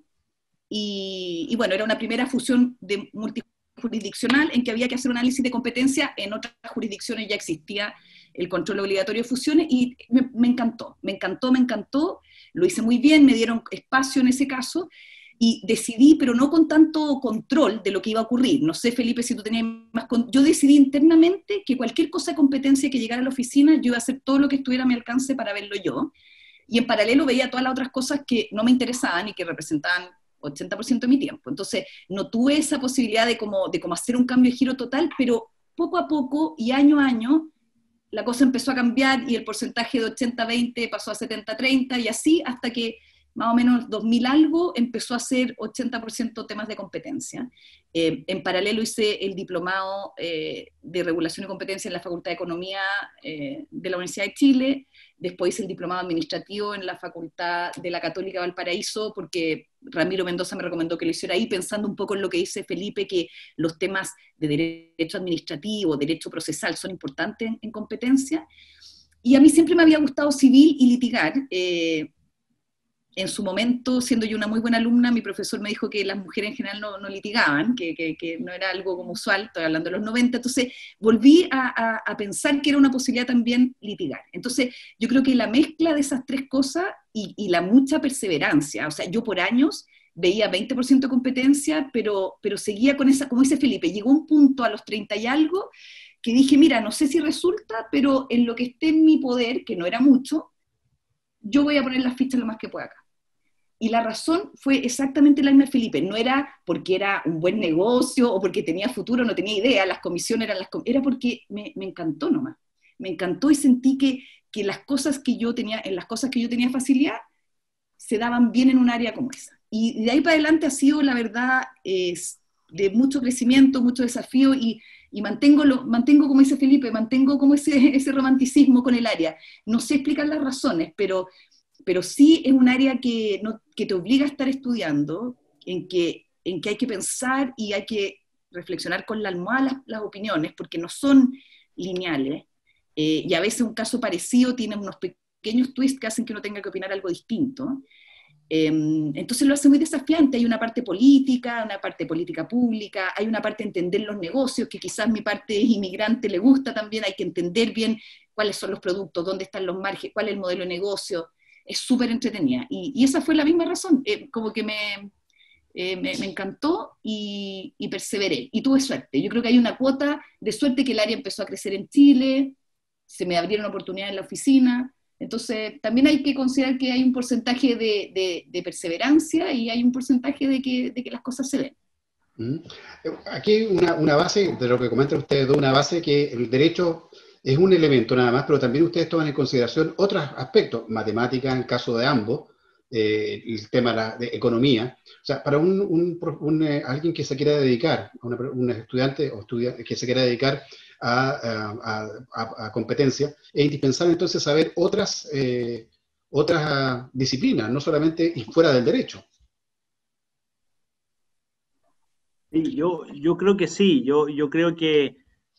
y, y bueno, era una primera fusión de multi jurisdiccional en que había que hacer un análisis de competencia, en otras jurisdicciones ya existía el control obligatorio de fusiones, y me, me encantó, me encantó, me encantó, lo hice muy bien, me dieron espacio en ese caso, y decidí, pero no con tanto control de lo que iba a ocurrir, no sé Felipe si tú tenías más, con... yo decidí internamente que cualquier cosa de competencia que llegara a la oficina, yo iba a hacer todo lo que estuviera a mi alcance para verlo yo, y en paralelo veía todas las otras cosas que no me interesaban y que representaban ochenta por ciento de mi tiempo. Entonces, no tuve esa posibilidad de como, de como hacer un cambio de giro total, pero poco a poco y año a año, la cosa empezó a cambiar y el porcentaje de ochenta veinte pasó a setenta treinta y así hasta que más o menos dos mil algo empezó a ser ochenta por ciento temas de competencia. Eh, en paralelo hice el diplomado eh, de regulación y competencia en la Facultad de Economía eh, de la Universidad de Chile, después hice el diplomado administrativo en la Facultad de la Católica Valparaíso, porque Ramiro Mendoza me recomendó que lo hiciera ahí, pensando un poco en lo que dice Felipe, que los temas de derecho administrativo, derecho procesal son importantes en, en competencia, y a mí siempre me había gustado civil y litigar. Eh, en su momento, siendo yo una muy buena alumna, mi profesor me dijo que las mujeres en general no, no litigaban, que, que, que no era algo como usual, estoy hablando de los noventa, entonces volví a, a, a pensar que era una posibilidad también litigar. Entonces yo creo que la mezcla de esas tres cosas y, y la mucha perseverancia, o sea, yo por años veía veinte por ciento de competencia, pero, pero seguía con esa, como dice Felipe, llegó un punto a los treinta y algo, que dije, mira, no sé si resulta, pero en lo que esté en mi poder, que no era mucho, yo voy a poner las fichas lo más que pueda acá. Y la razón fue exactamente la misma de Felipe, no era porque era un buen negocio o porque tenía futuro, no tenía idea, las comisiones eran las comisiones, era porque me, me encantó nomás, me encantó y sentí que, que las cosas que yo tenía, en las cosas que yo tenía facilidad, se daban bien en un área como esa. Y de ahí para adelante ha sido, la verdad, es de mucho crecimiento, mucho desafío, y, y mantengo, lo, mantengo, como dice Felipe, mantengo como ese, ese romanticismo con el área. No sé explicar las razones, pero... pero sí es un área que, no, que te obliga a estar estudiando, en que, en que hay que pensar y hay que reflexionar con la almohada las, las opiniones, porque no son lineales, eh, y a veces un caso parecido tiene unos pequeños twists que hacen que uno tenga que opinar algo distinto. Eh, entonces lo hace muy desafiante, hay una parte política, una parte política pública, hay una parte de entender los negocios, que quizás mi parte inmigrante le gusta también, hay que entender bien cuáles son los productos, dónde están los márgenes, cuál es el modelo de negocio. Es súper entretenida, y, y esa fue la misma razón, eh, como que me, eh, me, me encantó y, y perseveré, y tuve suerte. Yo creo que hay una cuota de suerte que el área empezó a crecer en Chile, se me abrieron oportunidades en la oficina, entonces también hay que considerar que hay un porcentaje de, de, de perseverancia y hay un porcentaje de que, de que las cosas se den. Aquí hay una, una base, de lo que comentan ustedes dos, una base que el derecho es un elemento nada más, pero también ustedes toman en consideración otros aspectos, matemáticas en caso de ambos, eh, el tema de, la, de economía. O sea, para un, un, un, eh, alguien que se quiera dedicar, una, un estudiante o estudia, que se quiera dedicar a, a, a, a competencia, es indispensable entonces saber otras, eh, otras disciplinas, no solamente y fuera del derecho. Sí, yo, yo creo que sí, yo, yo creo que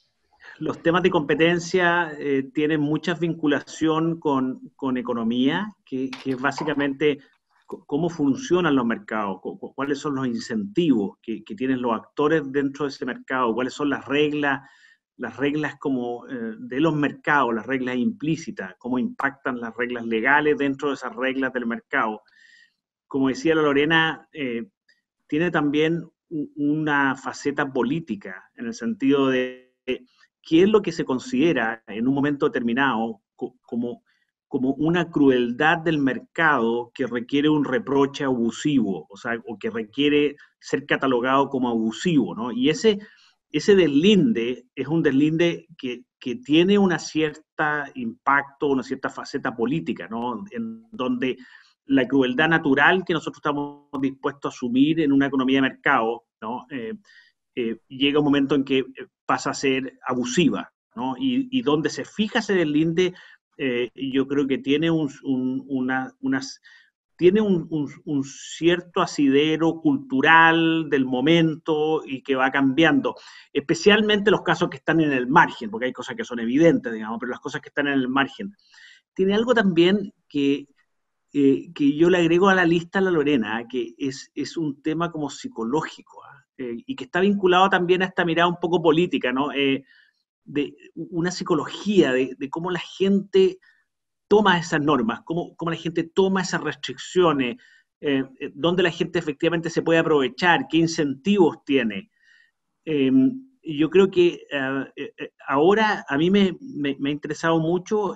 los temas de competencia eh, tienen mucha vinculación con, con economía, que, que es básicamente cómo funcionan los mercados, cuáles son los incentivos que, que tienen los actores dentro de ese mercado, cuáles son las reglas, las reglas como eh, de los mercados, las reglas implícitas, cómo impactan las reglas legales dentro de esas reglas del mercado. Como decía la Lorena, eh, tiene también una faceta política, en el sentido de qué es lo que se considera en un momento determinado como, como una crueldad del mercado que requiere un reproche abusivo, o sea, o que requiere ser catalogado como abusivo, ¿no? Y ese, ese deslinde es un deslinde que, que tiene una cierta impacto, una cierta faceta política, ¿no? En donde la crueldad natural que nosotros estamos dispuestos a asumir en una economía de mercado, ¿no? Eh, eh, llega un momento en que pasa a ser abusiva, ¿no? Y, y donde se fija ese deslinde, eh, yo creo que tiene un, un, una, unas, tiene un, un, un cierto asidero cultural del momento y que va cambiando, especialmente los casos que están en el margen, porque hay cosas que son evidentes, digamos, pero las cosas que están en el margen. Tiene algo también que Eh, que yo le agrego a la lista a la Lorena, que es, es un tema como psicológico, ¿eh? y que está vinculado también a esta mirada un poco política, ¿no? Eh, de una psicología de, de cómo la gente toma esas normas, cómo, cómo la gente toma esas restricciones, eh, dónde la gente efectivamente se puede aprovechar, qué incentivos tiene. Eh, y yo creo que uh, eh, ahora a mí me, me, me ha interesado mucho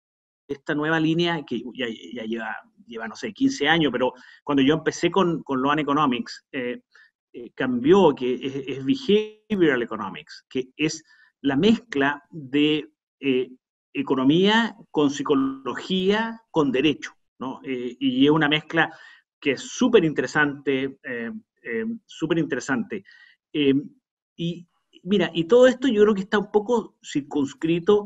esta nueva línea que ya, ya lleva, lleva, no sé, quince años, pero cuando yo empecé con, con Law and Economics, eh, eh, cambió, que es, es Behavioral Economics, que es la mezcla de eh, economía con psicología, con derecho, ¿no? Eh, y es una mezcla que es súper interesante, eh, eh, súper interesante. Eh, y mira, y todo esto yo creo que está un poco circunscrito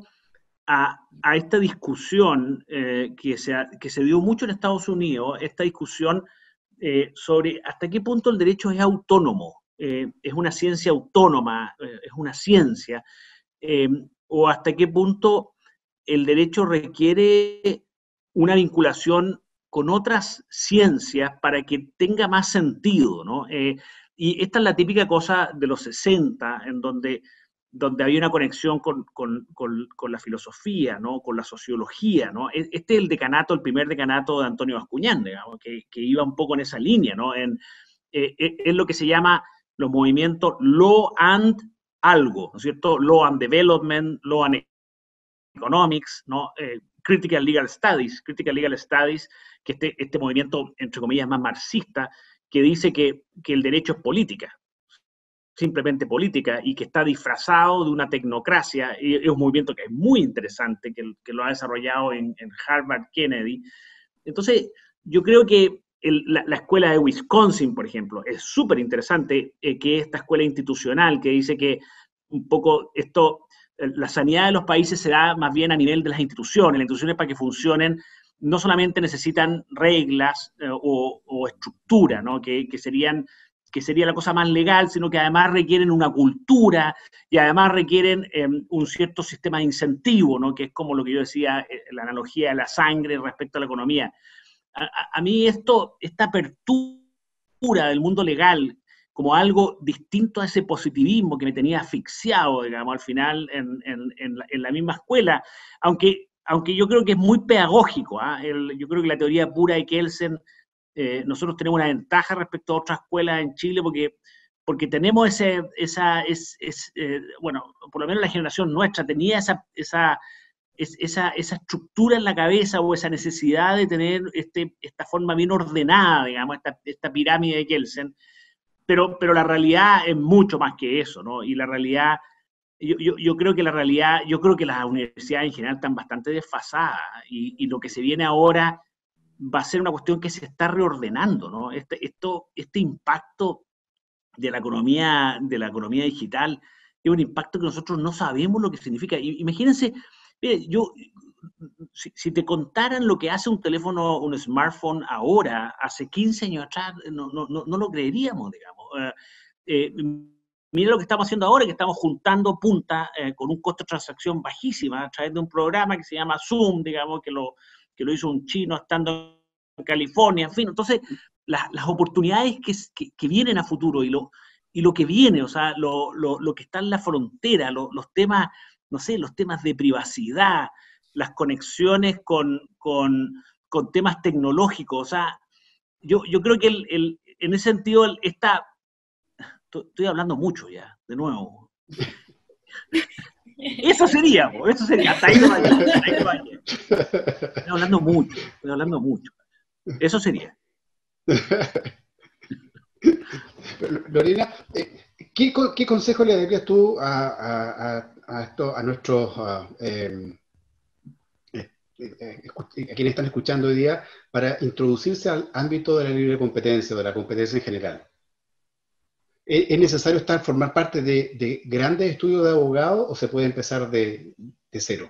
A, a, esta discusión eh, que, se, que se dio mucho en Estados Unidos, esta discusión eh, sobre hasta qué punto el derecho es autónomo, eh, es una ciencia autónoma, eh, es una ciencia, eh, o hasta qué punto el derecho requiere una vinculación con otras ciencias para que tenga más sentido, ¿no? Eh, y esta es la típica cosa de los sesenta, en donde donde había una conexión con, con, con, con la filosofía, ¿no? Con la sociología, ¿no? Este es el decanato, el primer decanato de Antonio Bascuñán, digamos, que, que iba un poco en esa línea, ¿no? En, eh, es lo que se llama los movimientos Law and algo, ¿no es cierto? Law and Development, Law and Economics, ¿no? Eh, Critical Legal Studies, Critical Legal Studies, que este, este movimiento, entre comillas, más marxista, que dice que, que el derecho es política, simplemente política, y que está disfrazado de una tecnocracia, y es un movimiento que es muy interesante, que, que lo ha desarrollado en, en Harvard Kennedy. Entonces, yo creo que el, la, la escuela de Wisconsin, por ejemplo, es súper interesante, eh, que esta escuela institucional, que dice que un poco esto, la sanidad de los países se da más bien a nivel de las instituciones. Las instituciones, para que funcionen, no solamente necesitan reglas eh, o, o estructura, ¿no? que, que serían que sería la cosa más legal, sino que además requieren una cultura y además requieren eh, un cierto sistema de incentivo, ¿no? Que es como lo que yo decía, eh, la analogía de la sangre respecto a la economía. A, a, a mí esto, esta apertura del mundo legal como algo distinto a ese positivismo que me tenía asfixiado, digamos, al final en, en, en, la, en la misma escuela, aunque, aunque yo creo que es muy pedagógico, ¿eh? El, yo creo que la teoría pura de Kelsen, Eh, nosotros tenemos una ventaja respecto a otras escuelas en Chile porque, porque tenemos ese, esa, es, es, eh, bueno, por lo menos la generación nuestra tenía esa, esa, es, esa, esa estructura en la cabeza o esa necesidad de tener este, esta forma bien ordenada, digamos, esta, esta pirámide de Kelsen, pero, pero la realidad es mucho más que eso, ¿no? Y la realidad, yo, yo, yo creo que la realidad, yo creo que las universidades en general están bastante desfasadas y, y lo que se viene ahora va a ser una cuestión que se está reordenando, ¿no? Este, esto, este impacto de la economía, de la economía digital es un impacto que nosotros no sabemos lo que significa. Imagínense, mire, yo, si, si te contaran lo que hace un teléfono, un smartphone ahora, hace quince años atrás, no, no, no, no lo creeríamos, digamos. Eh, eh, mira lo que estamos haciendo ahora, que estamos juntando punta eh, con un costo de transacción bajísima a través de un programa que se llama Zoom, digamos, que lo, que lo hizo un chino estando en California, en fin. Entonces, las, las oportunidades que, que, que vienen a futuro y lo, y lo que viene, o sea, lo, lo, lo que está en la frontera, lo, los temas, no sé, los temas de privacidad, las conexiones con, con, con temas tecnológicos, o sea, yo, yo creo que el, el, en ese sentido esta... Estoy hablando mucho ya, de nuevo. Eso sería, eso sería, hasta ahí no vaya, hasta ahí no vaya. Estoy hablando mucho, estoy hablando mucho. Eso sería. Lorena, ¿qué, qué consejo le darías tú a, a, a, esto, a nuestros, a, eh, eh, eh, a quienes están escuchando hoy día, para introducirse al ámbito de la libre competencia, de la competencia en general? ¿Es necesario estar, formar parte de, de grandes estudios de abogado o se puede empezar de, de cero?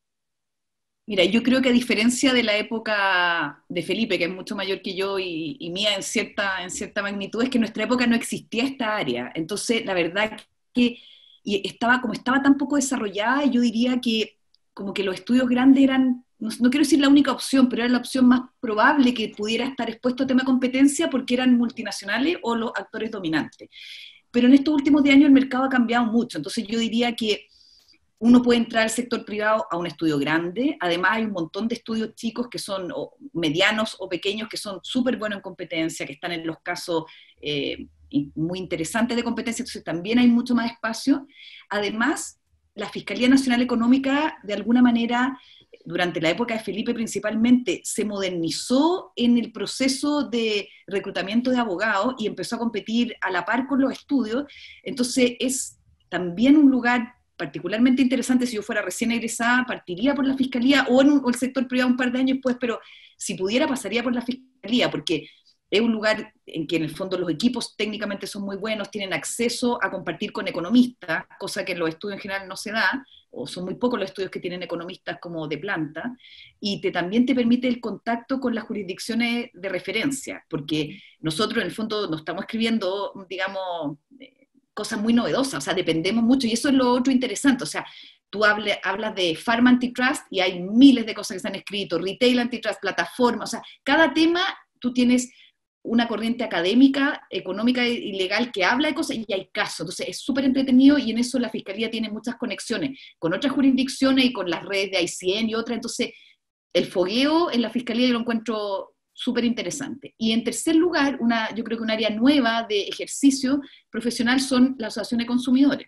Mira, yo creo que a diferencia de la época de Felipe, que es mucho mayor que yo y, y mía en cierta, en cierta magnitud, es que en nuestra época no existía esta área. Entonces, la verdad que y estaba, como estaba tan poco desarrollada, yo diría que como que los estudios grandes eran, no, no quiero decir la única opción, pero era la opción más probable que pudiera estar expuesto a tema de competencia porque eran multinacionales o los actores dominantes. Pero en estos últimos diez años el mercado ha cambiado mucho, entonces yo diría que uno puede entrar al sector privado a un estudio grande, además hay un montón de estudios chicos que son o medianos o pequeños que son súper buenos en competencia, que están en los casos eh, muy interesantes de competencia, entonces también hay mucho más espacio. Además, la Fiscalía Nacional Económica, de alguna manera, durante la época de Felipe principalmente, se modernizó en el proceso de reclutamiento de abogados y empezó a competir a la par con los estudios, entonces es también un lugar particularmente interesante. Si yo fuera recién egresada, partiría por la Fiscalía o en un, o el sector privado un par de años después, pero si pudiera pasaría por la Fiscalía, porque es un lugar en que en el fondo los equipos técnicamente son muy buenos, tienen acceso a compartir con economistas, cosa que en los estudios en general no se da, o son muy pocos los estudios que tienen economistas como de planta, y te, también te permite el contacto con las jurisdicciones de referencia, porque nosotros en el fondo nos estamos escribiendo, digamos, cosas muy novedosas, o sea, dependemos mucho, y eso es lo otro interesante, o sea, tú hable, hablas de Pharma Antitrust y hay miles de cosas que se han escrito, Retail Antitrust, plataforma, o sea, cada tema tú tienes una corriente académica, económica y legal que habla de cosas y hay casos, entonces es súper entretenido y en eso la Fiscalía tiene muchas conexiones con otras jurisdicciones y con las redes de I C N y otras, entonces el fogueo en la Fiscalía yo lo encuentro súper interesante. Y en tercer lugar, una, yo creo que un área nueva de ejercicio profesional son las asociaciones de consumidores,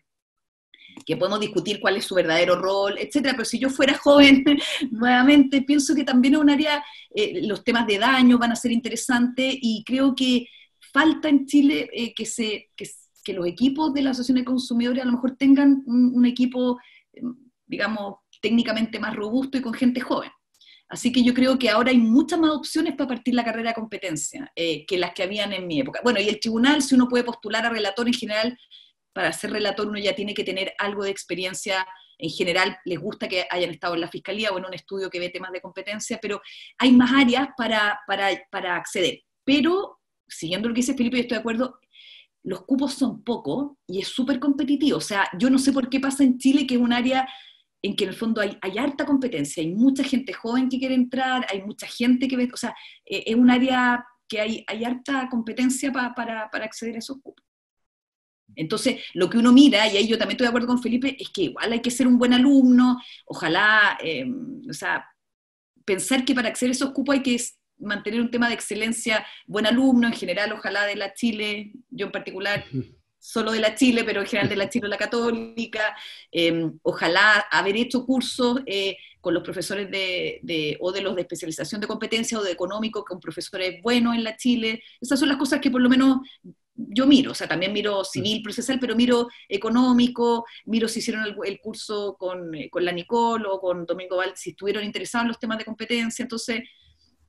que podemos discutir cuál es su verdadero rol, etcétera, pero si yo fuera joven, nuevamente, pienso que también es un área, eh, los temas de daño van a ser interesantes, y creo que falta en Chile eh, que, se, que, que los equipos de la Asociación de Consumidores a lo mejor tengan un, un equipo, eh, digamos, técnicamente más robusto y con gente joven. Así que yo creo que ahora hay muchas más opciones para partir la carrera de competencia eh, que las que habían en mi época. Bueno, y el tribunal, si uno puede postular a relator en general, para ser relator uno ya tiene que tener algo de experiencia, en general les gusta que hayan estado en la Fiscalía o en un estudio que ve temas de competencia, pero hay más áreas para, para, para acceder. Pero, siguiendo lo que dice Felipe, yo estoy de acuerdo, los cupos son pocos y es súper competitivo. O sea, yo no sé por qué pasa en Chile, que es un área en que en el fondo hay, hay harta competencia, hay mucha gente joven que quiere entrar, hay mucha gente que ve, o sea, eh, es un área que hay, hay harta competencia pa, para, para acceder a esos cupos. Entonces, lo que uno mira, y ahí yo también estoy de acuerdo con Felipe, es que igual hay que ser un buen alumno, ojalá, eh, o sea, pensar que para acceder a esos cupos hay que mantener un tema de excelencia, buen alumno, en general, ojalá de la Chile, yo en particular, solo de la Chile, pero en general de la Chile o la Católica, eh, ojalá haber hecho cursos eh, con los profesores de, de, o de los de especialización de competencia o de económico, con profesores buenos en la Chile. Esas son las cosas que por lo menos yo miro, o sea, también miro civil, procesal, pero miro económico, miro si hicieron el, el curso con, con la Nicole o con Domingo Val, si estuvieron interesados en los temas de competencia. Entonces,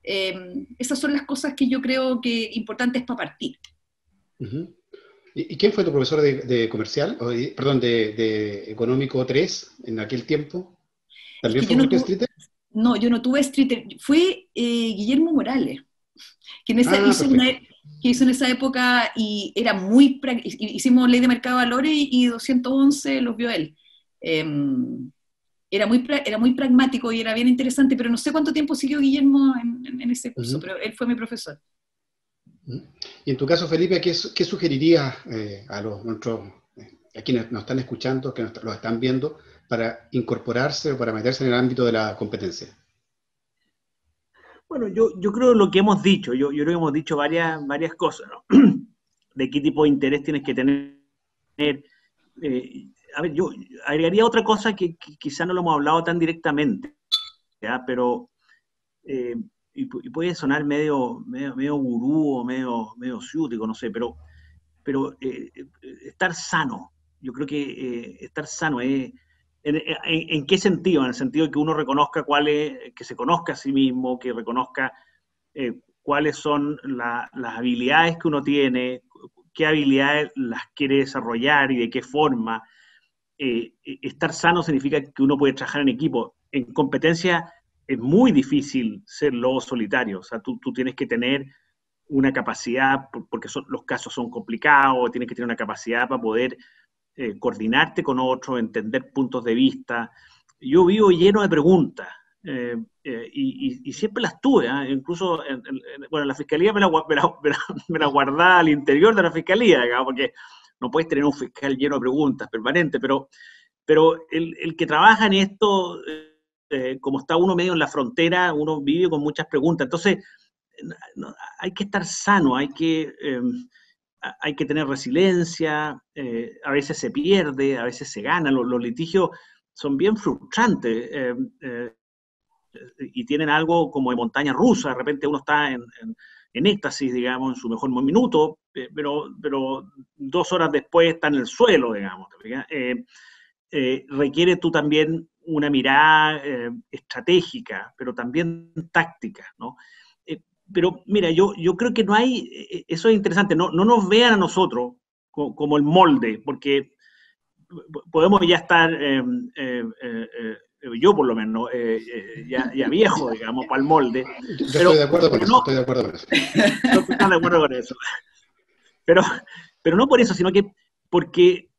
Eh, esas son las cosas que yo creo que importantes para partir. Uh-huh. ¿Y, ¿Y quién fue tu profesor de, de comercial, o de, perdón, de, de económico tres en aquel tiempo? Es ¿También que fue yo no Jorge tuve, Streeter? no, yo no tuve streeter, fue eh, Guillermo Morales, que en esa, Ah, hizo una, perfecto. que hizo en esa época y era muy, hicimos ley de mercado de valores y, y doscientos once los vio él. Eh, era, muy, era muy pragmático y era bien interesante, pero no sé cuánto tiempo siguió Guillermo en, en, en ese curso, Uh-huh. pero él fue mi profesor. Uh-huh. Y en tu caso, Felipe, ¿qué, qué sugerirías eh, a los nuestros, eh, a quienes nos están escuchando, que nos, los están viendo, para incorporarse o para meterse en el ámbito de la competencia? Bueno, yo, yo creo lo que hemos dicho, yo, yo creo que hemos dicho varias, varias cosas, ¿no? De qué tipo de interés tienes que tener. Eh, a ver, yo agregaría otra cosa que, que quizá no lo hemos hablado tan directamente, ¿ya? Pero, eh, y, y puede sonar medio, medio, medio gurú o medio, medio ciútico, no sé, pero, pero eh, estar sano, yo creo que eh, estar sano es... ¿En, en, ¿En qué sentido? En el sentido de que uno reconozca cuál es, que se conozca a sí mismo, que reconozca eh, cuáles son la, las habilidades que uno tiene, qué habilidades las quiere desarrollar y de qué forma. Eh, estar sano significa que uno puede trabajar en equipo. En competencia es muy difícil ser lobo solitario, o sea, tú, tú tienes que tener una capacidad, porque son, los casos son complicados, tienes que tener una capacidad para poder eh, coordinarte con otros, entender puntos de vista. Yo vivo lleno de preguntas, eh, eh, y, y, y siempre las tuve, ¿eh? Incluso, en, en, bueno, en la fiscalía me la, me, la, me, la, me la guardaba al interior de la fiscalía, digamos, porque no puedes tener un fiscal lleno de preguntas permanente, pero, pero el, el que trabaja en esto, eh, como está uno medio en la frontera, uno vive con muchas preguntas, entonces no, hay que estar sano, hay que... Eh, hay que tener resiliencia, eh, a veces se pierde, a veces se gana, los, los litigios son bien frustrantes eh, eh, y tienen algo como de montaña rusa, de repente uno está en, en, en éxtasis, digamos, en su mejor minuto, eh, pero, pero dos horas después está en el suelo, digamos. Eh, eh, requiere tú también una mirada eh, estratégica, pero también táctica, ¿no? Pero mira, yo, yo creo que no hay, eso es interesante, no, no nos vean a nosotros como, como el molde, porque podemos ya estar, eh, eh, eh, yo por lo menos, eh, eh, ya, ya viejo, digamos, para el molde. Yo, yo pero, estoy de acuerdo con pero eso, no, estoy de acuerdo con eso. No estás de acuerdo con eso. Pero, pero no por eso, sino que porque,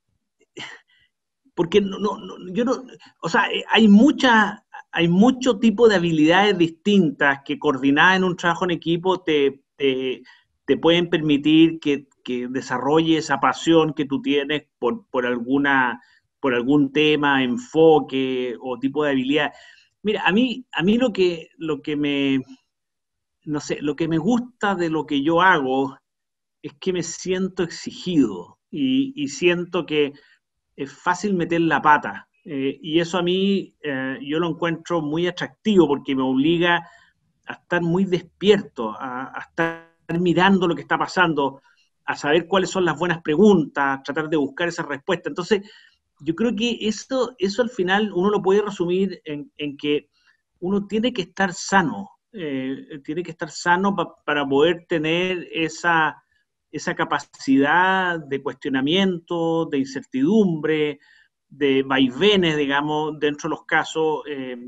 porque no, no, no, yo no, o sea, hay mucha... Hay mucho tipo de habilidades distintas que coordinadas en un trabajo en equipo te, te, te pueden permitir que, que desarrolles esa pasión que tú tienes por, por, alguna, por algún tema, enfoque o tipo de habilidad. Mira, a mí, a mí lo, que, lo que me, no sé, lo que me gusta de lo que yo hago es que me siento exigido y, y siento que es fácil meter la pata. Eh, y eso a mí eh, yo lo encuentro muy atractivo porque me obliga a estar muy despierto, a, a estar mirando lo que está pasando, a saber cuáles son las buenas preguntas, tratar de buscar esas respuestas. Entonces, yo creo que eso, eso al final uno lo puede resumir en, en que uno tiene que estar sano, eh, tiene que estar sano pa, para poder tener esa, esa capacidad de cuestionamiento, de incertidumbre, de vaivenes, digamos, dentro de los casos, eh,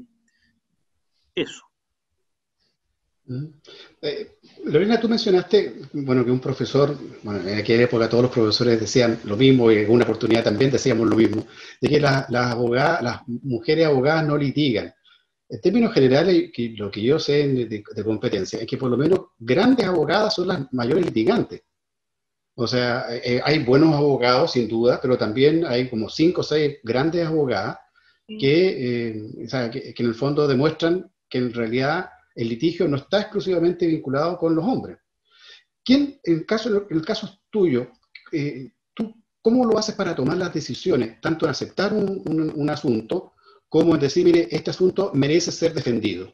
eso. Eh, Lorena, tú mencionaste, bueno, que un profesor, bueno, en aquella época todos los profesores decían lo mismo y en alguna oportunidad también decíamos lo mismo, de que la, las, abogadas, las mujeres abogadas no litigan. En términos generales, que lo que yo sé de, de, de competencia es que por lo menos grandes abogadas son las mayores litigantes. O sea, eh, hay buenos abogados, sin duda, pero también hay como cinco o seis grandes abogadas que, eh, o sea, que, que en el fondo demuestran que en realidad el litigio no está exclusivamente vinculado con los hombres. ¿Quién, en el caso, en el caso tuyo, eh, tú cómo lo haces para tomar las decisiones, tanto en aceptar un, un, un asunto, como en decir, mire, este asunto merece ser defendido?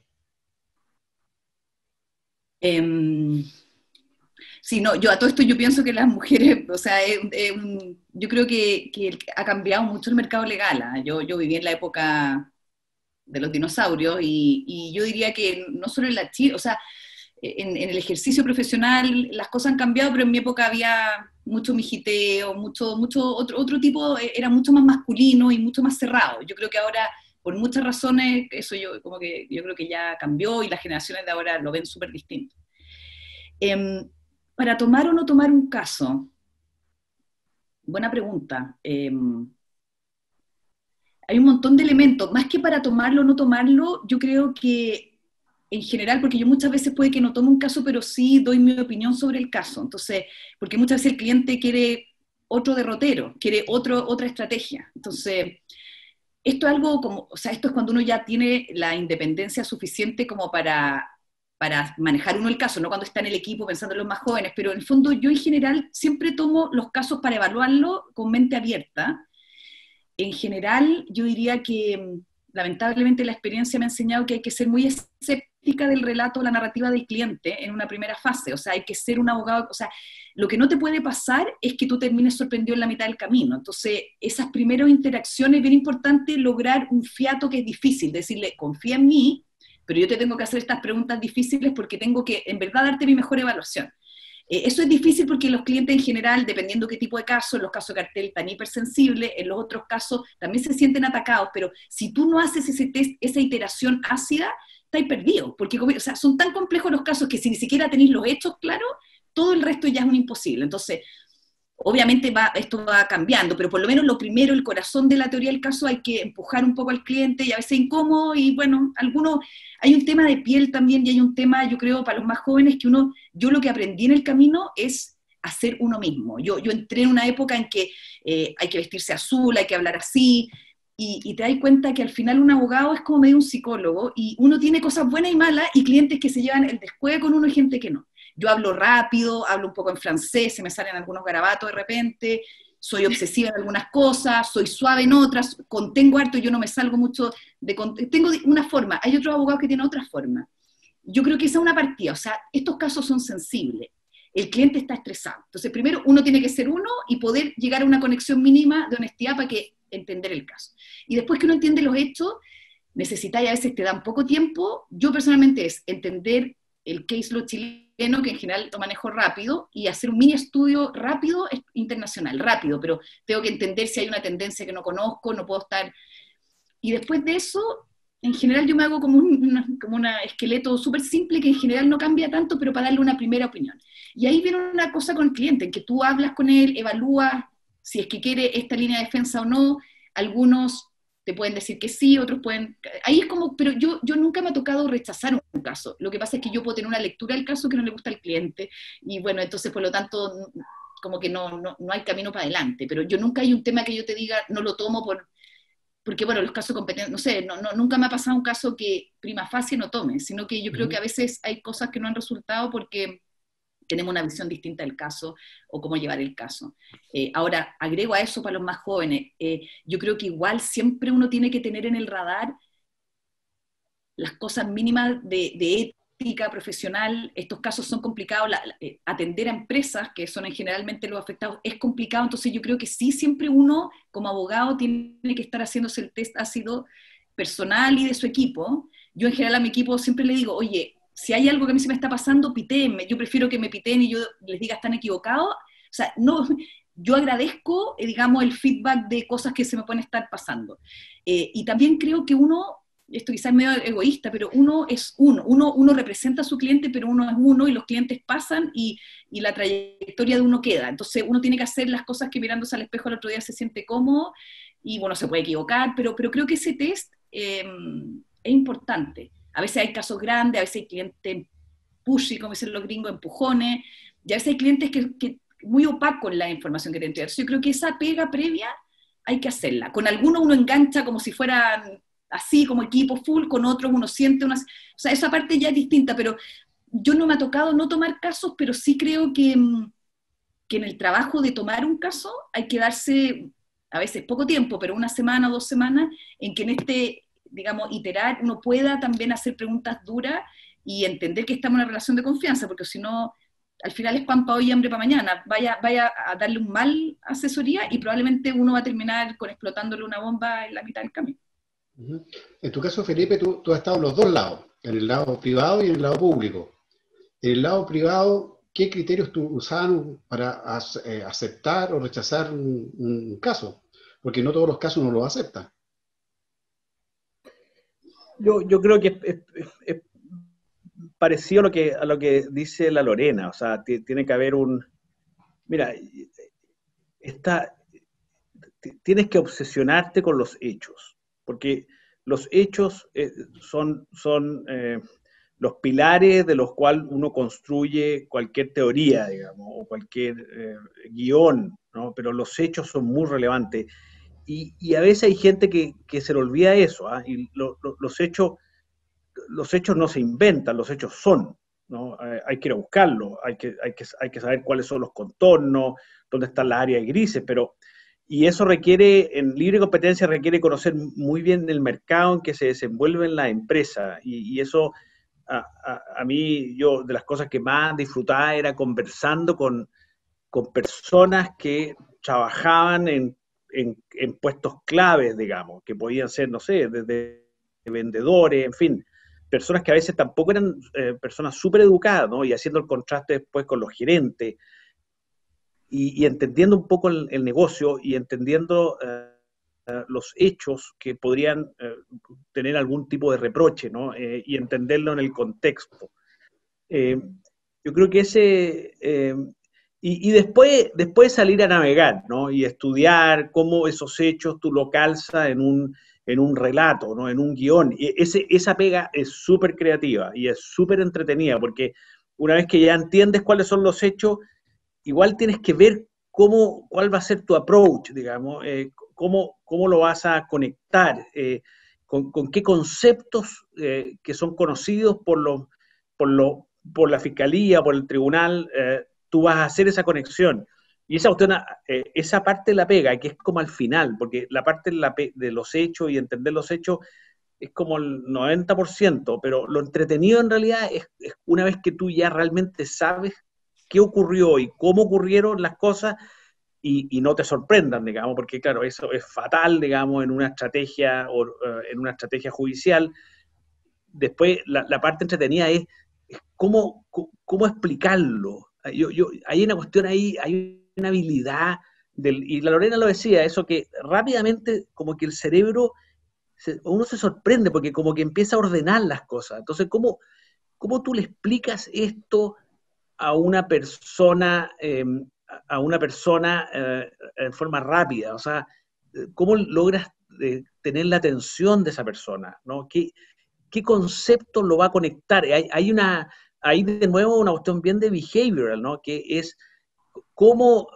Eh, sí, no, yo a todo esto yo pienso que las mujeres, o sea, es, es un, yo creo que, que ha cambiado mucho el mercado legal. ¿eh? Yo, yo viví en la época de los dinosaurios y, y yo diría que no solo en la Chile, o sea, en, en el ejercicio profesional las cosas han cambiado, pero en mi época había mucho mijiteo, mucho, mucho otro, otro tipo, era mucho más masculino y mucho más cerrado. Yo creo que ahora, por muchas razones, eso yo, como que, yo creo que ya cambió y las generaciones de ahora lo ven súper distinto. Eh, para tomar o no tomar un caso, buena pregunta. Eh, hay un montón de elementos, más que para tomarlo o no tomarlo, yo creo que en general, porque yo muchas veces puede que no tome un caso, pero sí doy mi opinión sobre el caso. Entonces, porque muchas veces el cliente quiere otro derrotero, quiere otro, otra estrategia. Entonces, esto es algo como, o sea, esto es cuando uno ya tiene la independencia suficiente como para, para manejar uno el caso, no cuando está en el equipo pensando en los más jóvenes, pero en el fondo yo en general siempre tomo los casos para evaluarlo con mente abierta. En general, yo diría que lamentablemente la experiencia me ha enseñado que hay que ser muy escéptica del relato, la narrativa del cliente en una primera fase. O sea, hay que ser un abogado, o sea, lo que no te puede pasar es que tú termines sorprendido en la mitad del camino. Entonces, esas primeras interacciones es bien importante lograr un fiato que es difícil, decirle, confía en mí, pero yo te tengo que hacer estas preguntas difíciles porque tengo que, en verdad, darte mi mejor evaluación. Eh, eso es difícil porque los clientes en general, dependiendo qué tipo de caso, en los casos de cartel tan hipersensibles, en los otros casos también se sienten atacados, pero si tú no haces ese test, esa iteración ácida, estáis perdidos, porque o sea, son tan complejos los casos que si ni siquiera tenéis los hechos claros, todo el resto ya es un imposible. Entonces, obviamente va, esto va cambiando, pero por lo menos lo primero, el corazón de la teoría del caso, hay que empujar un poco al cliente y a veces incómodo, y bueno, algunos, hay un tema de piel también, y hay un tema, yo creo, para los más jóvenes, que uno, yo lo que aprendí en el camino es hacer uno mismo. Yo, yo entré en una época en que eh, hay que vestirse azul, hay que hablar así, y, y te das cuenta que al final un abogado es como medio un psicólogo, y uno tiene cosas buenas y malas, y clientes que se llevan el descueve con uno y gente que no. Yo hablo rápido, hablo un poco en francés, se me salen algunos garabatos de repente, soy obsesiva en algunas cosas, soy suave en otras, contengo harto, yo no me salgo mucho de... Tengo una forma, hay otros abogados que tienen otra forma. Yo creo que esa es una partida, o sea, estos casos son sensibles, el cliente está estresado. Entonces, primero uno tiene que ser uno y poder llegar a una conexión mínima de honestidad para que entender el caso. Y después que uno entiende los hechos, necesitáis, a veces te dan poco tiempo, yo personalmente es entender el case law chileno, que en general lo manejo rápido, y hacer un mini estudio rápido, internacional, rápido, pero tengo que entender si hay una tendencia que no conozco, no puedo estar... Y después de eso, en general yo me hago como un una, como una esqueleto súper simple, que en general no cambia tanto, pero para darle una primera opinión. Y ahí viene una cosa con el cliente, en que tú hablas con él, evalúas si es que quiere esta línea de defensa o no, algunos te pueden decir que sí, otros pueden... Ahí es como, pero yo, yo nunca me ha tocado rechazar un caso. Lo que pasa es que yo puedo tener una lectura del caso que no le gusta al cliente, y bueno, entonces por lo tanto, como que no, no, no hay camino para adelante. Pero yo nunca hay un tema que yo te diga, no lo tomo por... Porque bueno, los casos competentes, no sé, no, no, nunca me ha pasado un caso que prima facie no tome, sino que yo creo que a veces hay cosas que no han resultado porque tenemos una visión distinta del caso o cómo llevar el caso. Eh, ahora, agrego a eso para los más jóvenes, eh, yo creo que igual siempre uno tiene que tener en el radar las cosas mínimas de, de ética profesional. Estos casos son complicados, la, la, eh, atender a empresas, que son en generalmente los afectados, es complicado, entonces yo creo que sí, siempre uno como abogado tiene que estar haciéndose el test ácido personal y de su equipo. Yo en general a mi equipo siempre le digo, oye, si hay algo que a mí se me está pasando, pitéenme. Yo prefiero que me piteen y yo les diga están equivocados. O sea, no, yo agradezco, eh, digamos, el feedback de cosas que se me pueden estar pasando. Eh, y también creo que uno, esto quizás es medio egoísta, pero uno es uno. uno. Uno representa a su cliente, pero uno es uno y los clientes pasan y, y la trayectoria de uno queda. Entonces uno tiene que hacer las cosas que mirándose al espejo el otro día se siente cómodo y bueno, se puede equivocar, pero, pero creo que ese test eh, es importante. A veces hay casos grandes, a veces hay clientes pushy, como dicen los gringos, empujones, y a veces hay clientes que, que muy opacos en la información que te entregan. Yo creo que esa pega previa hay que hacerla. Con algunos uno engancha como si fueran así, como equipo full, con otros uno siente unas... O sea, esa parte ya es distinta, pero yo no me ha tocado no tomar casos, pero sí creo que, que en el trabajo de tomar un caso hay que darse, a veces poco tiempo, pero una semana o dos semanas, en que en este... digamos, iterar, uno pueda también hacer preguntas duras y entender que estamos en una relación de confianza, porque si no, al final es pan para hoy y hambre para mañana. Vaya, vaya a darle un mal asesoría y probablemente uno va a terminar con explotándole una bomba en la mitad del camino. En tu caso, Felipe, tú, tú has estado en los dos lados, en el lado privado y en el lado público. en el lado privado, ¿qué criterios tú usaban para as- eh, aceptar o rechazar un, un caso? Porque no todos los casos uno los acepta. Yo, yo creo que es, es- es parecido a lo que, a lo que dice la Lorena, o sea, ti- tiene que haber un... Mira, está, ti- tienes que obsesionarte con los hechos, porque los hechos eh, son, son eh, los pilares de los cuales uno construye cualquier teoría, digamos, o cualquier eh, guión, ¿no? Pero los hechos son muy relevantes. Y, y a veces hay gente que, que se le olvida eso, ¿ah? Y lo- lo- los hechos los hechos no se inventan, los hechos son, ¿no? Eh, hay que ir a buscarlos, hay que, hay, que, hay que saber cuáles son los contornos, dónde están las áreas grises, pero, y eso requiere, en libre competencia, requiere conocer muy bien el mercado en que se desenvuelven las empresas, y, y eso, a, a, a, mí, yo, de las cosas que más disfrutaba era conversando con, con personas que trabajaban en, en, en puestos claves, digamos, que podían ser, no sé, desde vendedores, en fin, personas que a veces tampoco eran eh, personas súper educadas, ¿no? Y haciendo el contraste después con los gerentes y, y entendiendo un poco el, el negocio y entendiendo eh, eh, los hechos que podrían eh, tener algún tipo de reproche, ¿no? Eh, y entenderlo en el contexto. Eh, yo creo que ese... Eh, y, y después, después salir a navegar, ¿no? Y estudiar cómo esos hechos tú lo calzas en un, en un relato, ¿no? En un guión. Y ese, esa pega es súper creativa y es súper entretenida, porque una vez que ya entiendes cuáles son los hechos, igual tienes que ver cómo, cuál va a ser tu approach, digamos, eh, cómo, cómo lo vas a conectar, eh, con, con, qué conceptos eh, que son conocidos por, los, por, lo, por la fiscalía, por el tribunal, eh, tú vas a hacer esa conexión. Y esa, cuestión, eh, esa parte de la pega, que es como al final, porque la parte de, la de los hechos y entender los hechos es como el noventa por ciento, pero lo entretenido en realidad es, es una vez que tú ya realmente sabes qué ocurrió y cómo ocurrieron las cosas y, y no te sorprendan, digamos, porque claro, eso es fatal, digamos, en una estrategia o uh, en una estrategia judicial. Después, la, la parte entretenida es, es cómo, cómo explicarlo. Yo, yo, hay una cuestión ahí, hay una habilidad, del, y la Lorena lo decía, eso que rápidamente como que el cerebro, se, uno se sorprende porque como que empieza a ordenar las cosas. Entonces, ¿cómo, cómo tú le explicas esto a una persona, eh, a una persona eh, en forma rápida? O sea, ¿cómo logras eh, tener la atención de esa persona? ¿No? ¿Qué, qué concepto lo va a conectar? Hay, hay una, hay de nuevo una cuestión bien de behavioral, ¿no? Que es cómo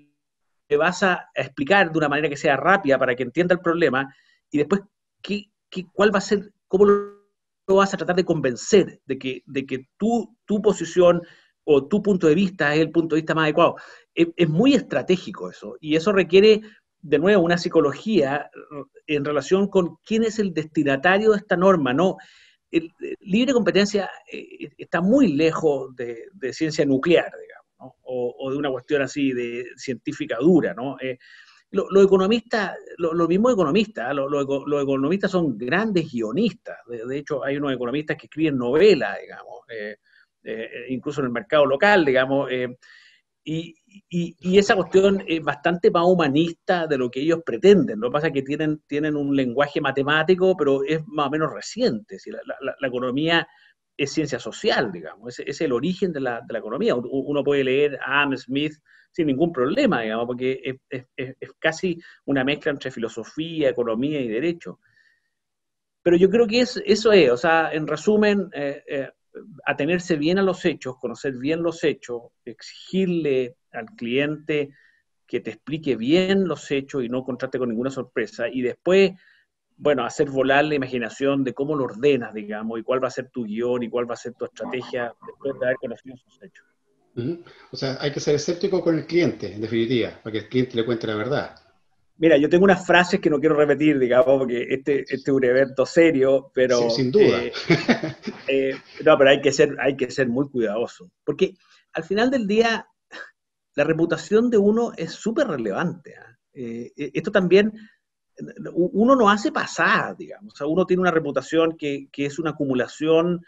le vas a explicar de una manera que sea rápida para que entienda el problema y después qué, qué, cuál va a ser, cómo lo vas a tratar de convencer de que, de que tu, tu posición o tu punto de vista es el punto de vista más adecuado. Es, es muy estratégico eso, y eso requiere, de nuevo, una psicología en relación con quién es el destinatario de esta norma, ¿no? El, el libre competencia eh, está muy lejos de, de ciencia nuclear, digamos, ¿no? o, o de una cuestión así de científica dura, ¿no? Eh, los lo economistas, los lo mismos economistas, los lo, lo economistas son grandes guionistas. De, de, hecho, hay unos economistas que escriben novelas, digamos, eh, eh, incluso en el mercado local, digamos, eh, y, y, y, esa cuestión es bastante más humanista de lo que ellos pretenden. Lo que pasa es que tienen, tienen un lenguaje matemático, pero es más o menos reciente. Si la, la, la economía es ciencia social, digamos, es, es el origen de la, de la economía. Uno puede leer a Adam Smith sin ningún problema, digamos, porque es, es, es, es casi una mezcla entre filosofía, economía y derecho. Pero yo creo que es, eso es, o sea, en resumen, eh, eh, atenerse bien a los hechos, conocer bien los hechos, exigirle al cliente que te explique bien los hechos y no contraste con ninguna sorpresa, y después, bueno, hacer volar la imaginación de cómo lo ordenas, digamos, y cuál va a ser tu guión y cuál va a ser tu estrategia después de haber conocido esos hechos. Uh-huh. O sea, hay que ser escéptico con el cliente, en definitiva, para que el cliente le cuente la verdad. Mira, yo tengo unas frases que no quiero repetir, digamos, porque este, este es un evento serio, pero... Sí, sin duda. Eh, eh, no, pero hay que, ser, hay que ser muy cuidadoso. Porque al final del día, la reputación de uno es súper relevante. ¿eh? Eh, esto también, uno no hace pasar, digamos. O sea, uno tiene una reputación que, que es una acumulación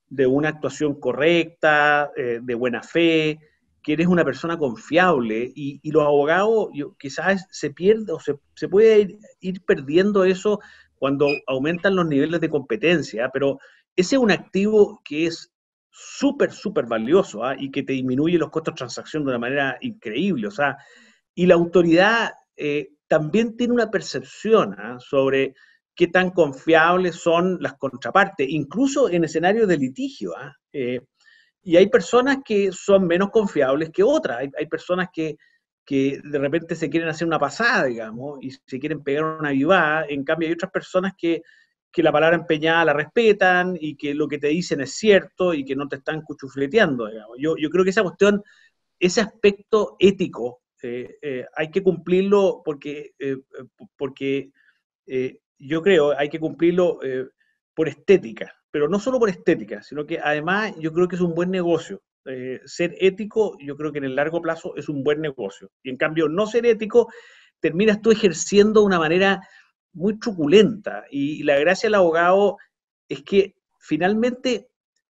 de una actuación correcta, eh, de buena fe, que eres una persona confiable, y, y los abogados yo, quizás se pierde o se, se puede ir, ir perdiendo eso cuando aumentan los niveles de competencia, pero ese es un activo que es súper, súper valioso, ¿eh? Y que te disminuye los costos de transacción de una manera increíble, o sea, y la autoridad eh, también tiene una percepción ¿eh? sobre qué tan confiables son las contrapartes, incluso en escenarios de litigio, ¿eh? Eh, y hay personas que son menos confiables que otras, hay, hay personas que, que de repente se quieren hacer una pasada, digamos, y se quieren pegar una vivada, en cambio hay otras personas que, que la palabra empeñada la respetan y que lo que te dicen es cierto y que no te están cuchufleteando, digamos. Yo, yo creo que esa cuestión, ese aspecto ético, eh, eh, hay que cumplirlo porque, eh, porque eh, yo creo hay que cumplirlo eh, por estética, pero no solo por estética, sino que además yo creo que es un buen negocio. Eh, ser ético, yo creo que en el largo plazo es un buen negocio. Y en cambio, no ser ético, terminas tú ejerciendo de una manera muy truculenta. Y, y la gracia del abogado es que finalmente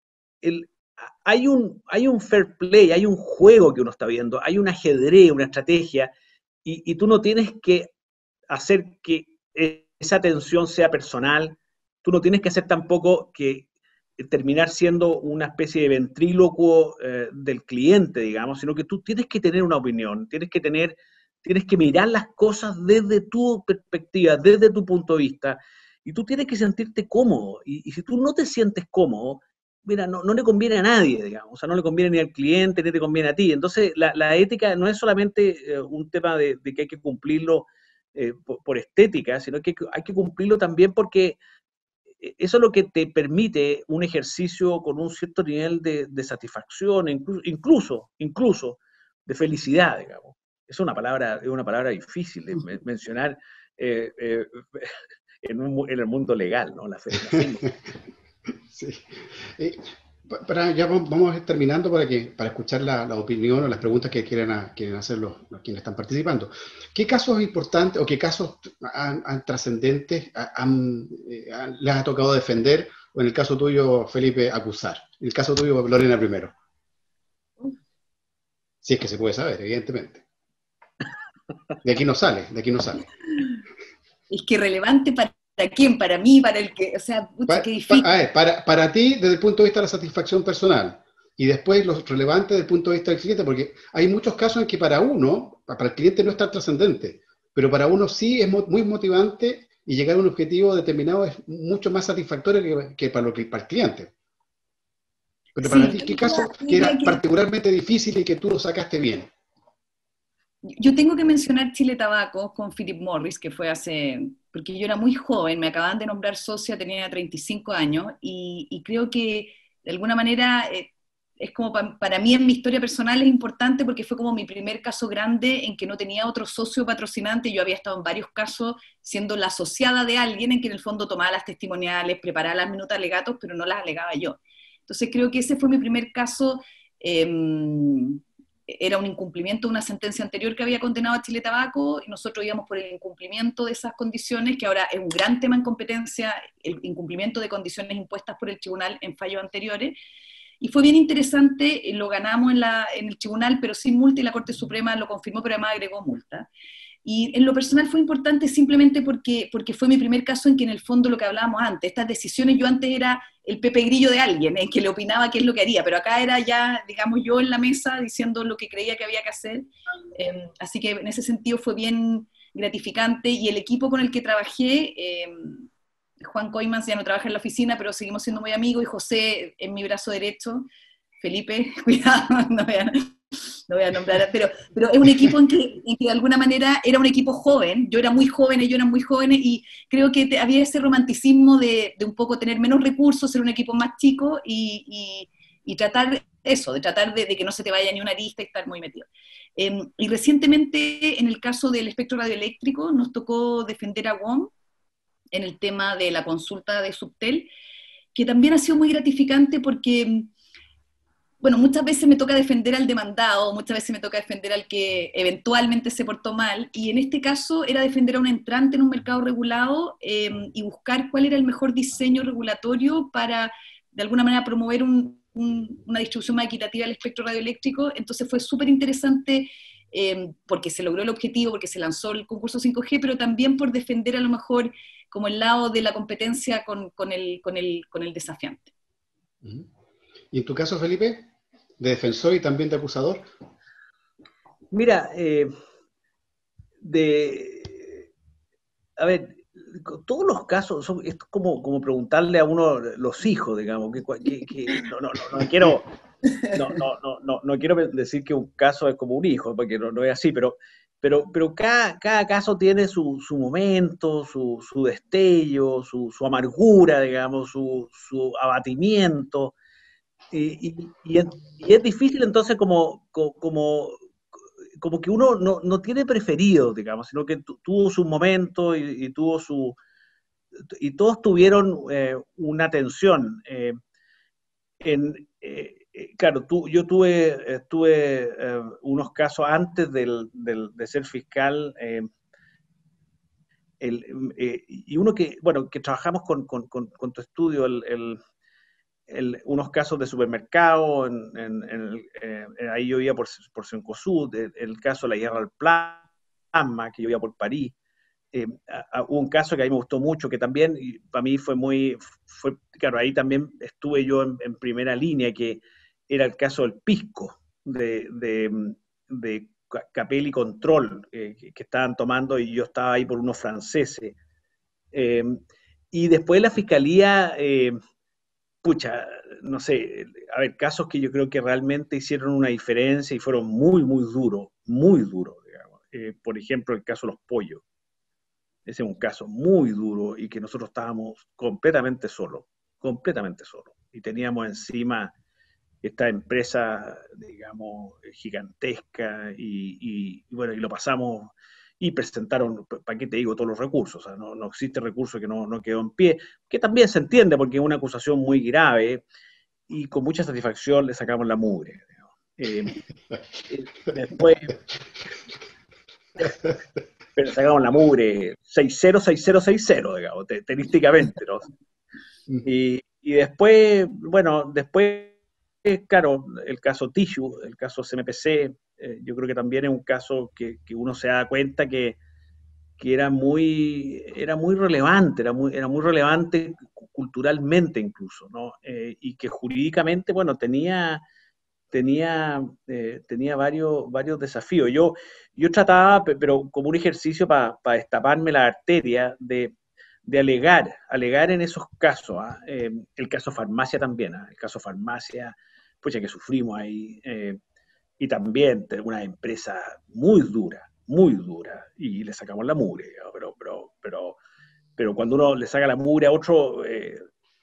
el, hay, un, hay un fair play, hay un juego que uno está viendo, hay un ajedrez, una estrategia, y, y tú no tienes que hacer que esa atención sea personal, tú no tienes que hacer tampoco que terminar siendo una especie de ventrílocuo eh, del cliente, digamos, sino que tú tienes que tener una opinión, tienes que tener, tienes que mirar las cosas desde tu perspectiva, desde tu punto de vista, y tú tienes que sentirte cómodo, y, y si tú no te sientes cómodo, mira, no, no le conviene a nadie, digamos, o sea, no le conviene ni al cliente, ni te conviene a ti. Entonces, la, la ética no es solamente eh, un tema de, de que hay que cumplirlo Eh, por, por estética, sino que hay que cumplirlo también porque eso es lo que te permite un ejercicio con un cierto nivel de, de satisfacción, incluso, incluso, incluso de felicidad, digamos. Es una palabra, es una palabra difícil de men mencionar eh, eh, en, un, en el mundo legal, ¿no? La felicidad. Sí. Eh, para, ya vamos a ir terminando para, que, para escuchar la, la opinión o las preguntas que quieren, a, quieren hacer los, los quienes están participando. ¿Qué casos importantes o qué casos han, han trascendentes han, han, les ha tocado defender, o en el caso tuyo, Felipe, acusar? En el caso tuyo, Lorena, primero. Si es que se puede saber, evidentemente. De aquí no sale, de aquí no sale. Es que relevante para ¿para quién? Para mí, para el que, o sea, pucha, para, qué difícil. Pa, a ver, para, para ti, desde el punto de vista de la satisfacción personal, y después lo relevante desde el punto de vista del cliente, porque hay muchos casos en que para uno, para el cliente no es tan trascendente, pero para uno sí es muy motivante y llegar a un objetivo determinado es mucho más satisfactorio que, que, para, lo que para el cliente. Pero para sí, ti, ¿qué caso que era que... particularmente difícil y que tú lo sacaste bien? Yo tengo que mencionar Chile Tabaco con Philip Morris, que fue hace, porque yo era muy joven, me acababan de nombrar socia, tenía treinta y cinco años, y, y creo que de alguna manera eh, es como pa, para mí en mi historia personal es importante porque fue como mi primer caso grande en que no tenía otro socio patrocinante. Yo había estado en varios casos siendo la asociada de alguien en que en el fondo tomaba las testimoniales, preparaba las minutas alegatos, pero no las alegaba yo. Entonces creo que ese fue mi primer caso. Eh, era un incumplimiento de una sentencia anterior que había condenado a Chile Tabaco, y nosotros íbamos por el incumplimiento de esas condiciones, que ahora es un gran tema en competencia, el incumplimiento de condiciones impuestas por el tribunal en fallos anteriores, y fue bien interesante, lo ganamos en, la, en el tribunal, pero sin multa, y la Corte Suprema lo confirmó, pero además agregó multa. Y en lo personal fue importante simplemente porque, porque fue mi primer caso en que en el fondo lo que hablábamos antes, estas decisiones, yo antes era el Pepe Grillo de alguien, en que le opinaba qué es lo que haría, pero acá era ya, digamos, yo en la mesa diciendo lo que creía que había que hacer, eh, así que en ese sentido fue bien gratificante, y el equipo con el que trabajé, eh, Juan Coimans ya no trabaja en la oficina, pero seguimos siendo muy amigos, y José en mi brazo derecho, Felipe, cuidado, no vean... no voy a nombrar, pero, pero es un equipo en que, en que de alguna manera era un equipo joven, yo era muy joven, ellos eran muy jóvenes, y creo que te, había ese romanticismo de, de un poco tener menos recursos, ser un equipo más chico, y, y, y tratar eso, de tratar de, de que no se te vaya ni una arista y estar muy metido. Eh, y recientemente, en el caso del espectro radioeléctrico, nos tocó defender a W O M en el tema de la consulta de Subtel, que también ha sido muy gratificante porque... Bueno, muchas veces me toca defender al demandado, muchas veces me toca defender al que eventualmente se portó mal, y en este caso era defender a un entrante en un mercado regulado eh, y buscar cuál era el mejor diseño regulatorio para, de alguna manera promover un, un, una distribución más equitativa del espectro radioeléctrico, entonces fue súper interesante eh, porque se logró el objetivo, porque se lanzó el concurso cinco G, pero también por defender a lo mejor como el lado de la competencia con, con, el, con, el, con el desafiante. ¿Y en tu caso, Felipe? ¿De defensor y también de acusador? Mira, eh, de... A ver, todos los casos, son, es como, como preguntarle a uno los hijos, digamos, que, que, que no, no, no, no quiero... No, no, no, no, no quiero decir que un caso es como un hijo, porque no, no es así, pero, pero, pero cada, cada caso tiene su, su momento, su, su destello, su, su amargura, digamos, su, su abatimiento, y, y, y, es, y es difícil entonces como, como, como que uno no, no tiene preferido, digamos, sino que tu, tuvo su momento y, y tuvo su... y todos tuvieron eh, una tensión. Eh, en... Eh, Claro, tú, yo tuve, tuve eh, unos casos antes del, del, de ser fiscal, eh, el, eh, y uno que, bueno, que trabajamos con, con, con, con tu estudio, el, el, el, unos casos de supermercado, en, en, en, eh, ahí yo iba por, por Cencosud, el, el caso de la guerra al plasma, que yo iba por París. Eh, hubo un caso que a mí me gustó mucho, que también y para mí fue muy, fue, claro, ahí también estuve yo en, en primera línea, que era el caso del pisco, de, de, de Capelli Control, eh, que, que estaban tomando, y yo estaba ahí por unos franceses. Eh, y después la fiscalía, eh, pucha, no sé, a ver, casos que yo creo que realmente hicieron una diferencia y fueron muy, muy duros, muy duros, digamos. Eh, por ejemplo, el caso de los pollos. Ese es un caso muy duro y que nosotros estábamos completamente solos, completamente solos. Y teníamos encima esta empresa, digamos, gigantesca y, y, y bueno, y lo pasamos y presentaron, ¿para qué te digo? Todos los recursos. O sea, no, no existe recurso que no, no quedó en pie, que también se entiende porque es una acusación muy grave y con mucha satisfacción le sacamos la mugre. Eh, eh, después... pero sacamos la mugre seis cero, seis cero, seis cero, digamos, tenísticamente, ¿no? Y, y después, bueno, después, claro, el caso Tissue, el caso C M P C, eh, yo creo que también es un caso que, que uno se da cuenta que, que era, muy, era muy relevante, era muy, era muy relevante culturalmente incluso, ¿no? Eh, y que jurídicamente, bueno, tenía... tenía, eh, tenía varios, varios desafíos. Yo, yo trataba, pero como un ejercicio para pa destaparme la arteria, de, de alegar, alegar en esos casos, ¿eh? Eh, el caso farmacia también, ¿eh? El caso farmacia, pues ya que sufrimos ahí, eh, y también de una empresa muy dura, muy dura, y le sacamos la mugre, pero, pero, pero, pero cuando uno le saca la mugre a otro, eh,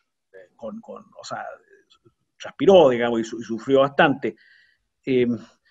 con, con, o sea, transpiró, digamos, y, su, y sufrió bastante. Eh,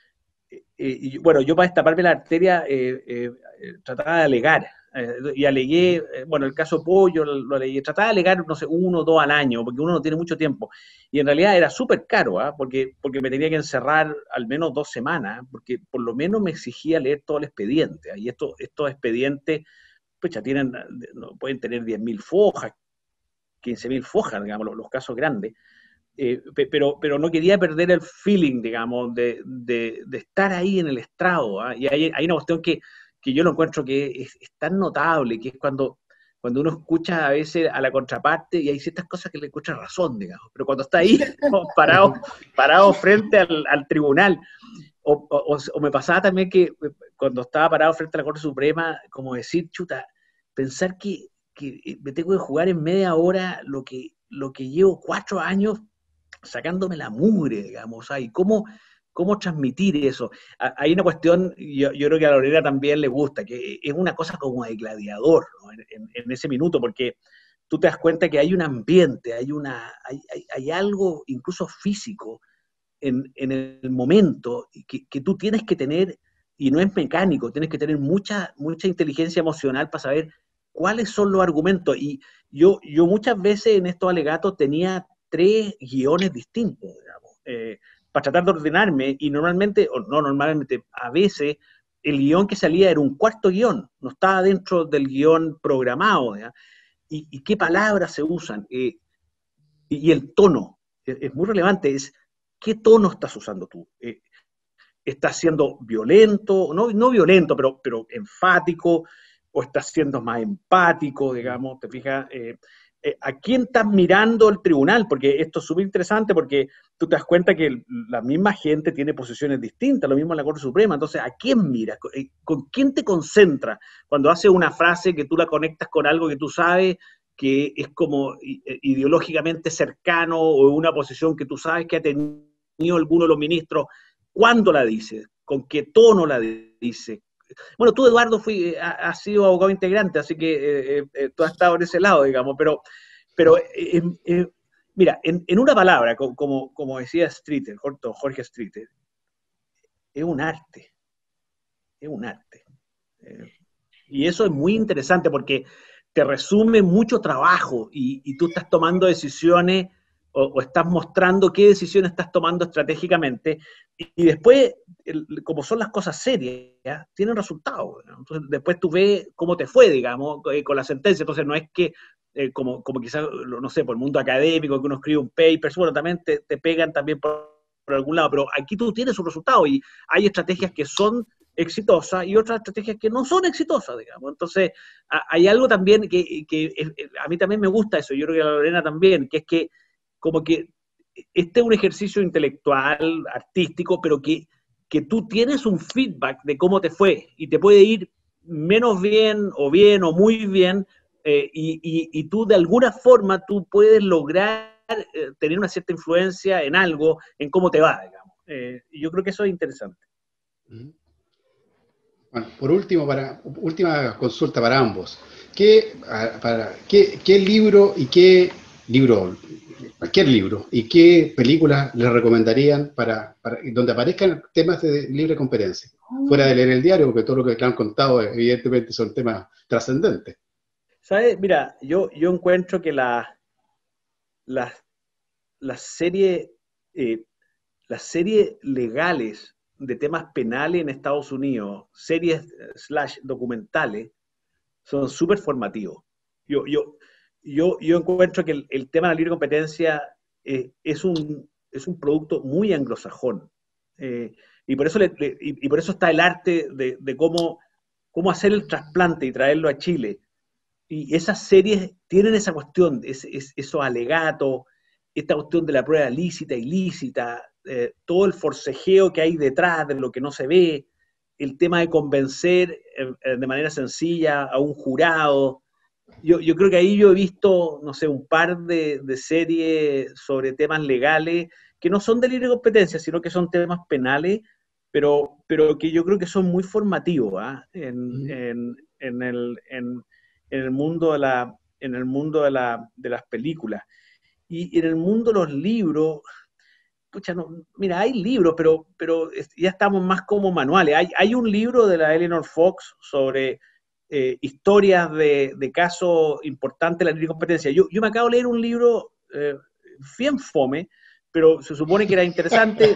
eh, y bueno, yo para destaparme la arteria eh, eh, trataba de alegar, eh, y alegué, eh, bueno, el caso Pollo lo, lo alegué, trataba de alegar, no sé, uno o dos al año, porque uno no tiene mucho tiempo, y en realidad era súper caro, ¿eh? porque, porque me tenía que encerrar al menos dos semanas, porque por lo menos me exigía leer todo el expediente, ¿eh? Y estos, estos expedientes, pues ya tienen, no, pueden tener diez mil fojas, quince mil fojas, digamos, los, los casos grandes. Eh, pero, pero no quería perder el feeling, digamos, de, de, de estar ahí en el estrado, ¿eh? Y hay, hay una cuestión que, que yo lo encuentro que es, es tan notable, que es cuando, cuando uno escucha a veces a la contraparte y hay ciertas cosas que le escucha razón, digamos, pero cuando está ahí parado, parado frente al, al tribunal, o, o, o me pasaba también que cuando estaba parado frente a la Corte Suprema, como decir, chuta, pensar que, que me tengo que jugar en media hora lo que, lo que llevo cuatro años sacándome la mugre, digamos, ¿y cómo, cómo transmitir eso? Hay una cuestión, yo, yo creo que a Lorena también le gusta, que es una cosa como de gladiador, ¿no? en, en, en ese minuto, porque tú te das cuenta que hay un ambiente, hay, una, hay, hay, hay algo incluso físico en, en el momento que, que tú tienes que tener, y no es mecánico, tienes que tener mucha, mucha inteligencia emocional para saber cuáles son los argumentos. Y yo, yo muchas veces en estos alegatos tenía tres guiones distintos, digamos, eh, para tratar de ordenarme, y normalmente, o no normalmente, a veces, el guión que salía era un cuarto guión, no estaba dentro del guión programado, y, y qué palabras se usan, eh, y, y el tono, es, es muy relevante, es qué tono estás usando tú. Eh, ¿Estás siendo violento? No, no violento, pero, pero enfático, o estás siendo más empático, digamos, ¿te fijas? Eh, eh, ¿A quién estás mirando el tribunal? Porque esto es súper interesante porque tú te das cuenta que la misma gente tiene posiciones distintas, lo mismo en la Corte Suprema. Entonces, ¿a quién miras? ¿Con, eh, ¿con quién te concentras cuando haces una frase que tú la conectas con algo que tú sabes que es como ideológicamente cercano, o una posición que tú sabes que ha tenido alguno de los ministros? ¿Cuándo la dice? ¿Con qué tono la dice? Bueno, tú, Eduardo, fui, has sido abogado integrante, así que eh, eh, tú has estado en ese lado, digamos, pero, pero eh, eh, mira, en, en, una palabra, como, como decía Streeter, Jorge Streeter, es un arte, es un arte. Eh, y eso es muy interesante porque te resume mucho trabajo y, y tú estás tomando decisiones o, o estás mostrando qué decisiones estás tomando estratégicamente, y, y después, el, como son las cosas serias, ¿ya? Tienen resultados, ¿no? Entonces después tú ves cómo te fue, digamos, eh, con la sentencia. Entonces no es que, eh, como, como quizás, no sé, por el mundo académico, que uno escribe un paper, bueno, también te, te pegan también por, por algún lado, pero aquí tú tienes un resultado y hay estrategias que son exitosas y otras estrategias que no son exitosas, digamos. Entonces, a, hay algo también que, que, que a mí también me gusta eso, yo creo que a Lorena también, que es que como que este es un ejercicio intelectual, artístico, pero que, que tú tienes un feedback de cómo te fue, y te puede ir menos bien, o bien, o muy bien, eh, y, y, y tú de alguna forma tú puedes lograr eh, tener una cierta influencia en algo, en cómo te va, digamos. Eh, y yo creo que eso es interesante. Bueno, por último, para, última consulta para ambos. ¿Qué, para, qué, qué libro y qué libro, cualquier libro, y qué películas les recomendarían para, para donde aparezcan temas de libre competencia? Fuera de leer el diario, porque todo lo que le han contado evidentemente son temas trascendentes. ¿Sabes? Mira, yo, yo encuentro que la, la, la serie, eh, las series legales de temas penales en Estados Unidos, series slash documentales, son súper formativos. Yo, yo, yo, yo encuentro que el, el tema de la libre competencia eh, es, un, es un producto muy anglosajón. Eh, y, por eso le, le, y, y por eso está el arte de, de cómo, cómo hacer el trasplante y traerlo a Chile. Y esas series tienen esa cuestión, es, es, esos alegatos, esta cuestión de la prueba lícita, ilícita, eh, todo el forcejeo que hay detrás de lo que no se ve, el tema de convencer eh, de manera sencilla a un jurado. Yo, yo creo que ahí yo he visto, no sé, un par de, de series sobre temas legales que no son de libre competencia, sino que son temas penales, pero, pero que yo creo que son muy formativos, ¿eh? en, mm. en, en, el, en, en el mundo de la, en el mundo de, la, de las películas. Y en el mundo de los libros, pucha, no, mira, hay libros, pero, pero ya estamos más como manuales. Hay, hay un libro de la Eleanor Fox sobre eh, historias de, de casos importantes de la libre competencia. Yo, yo me acabo de leer un libro eh, bien fome, pero se supone que era interesante,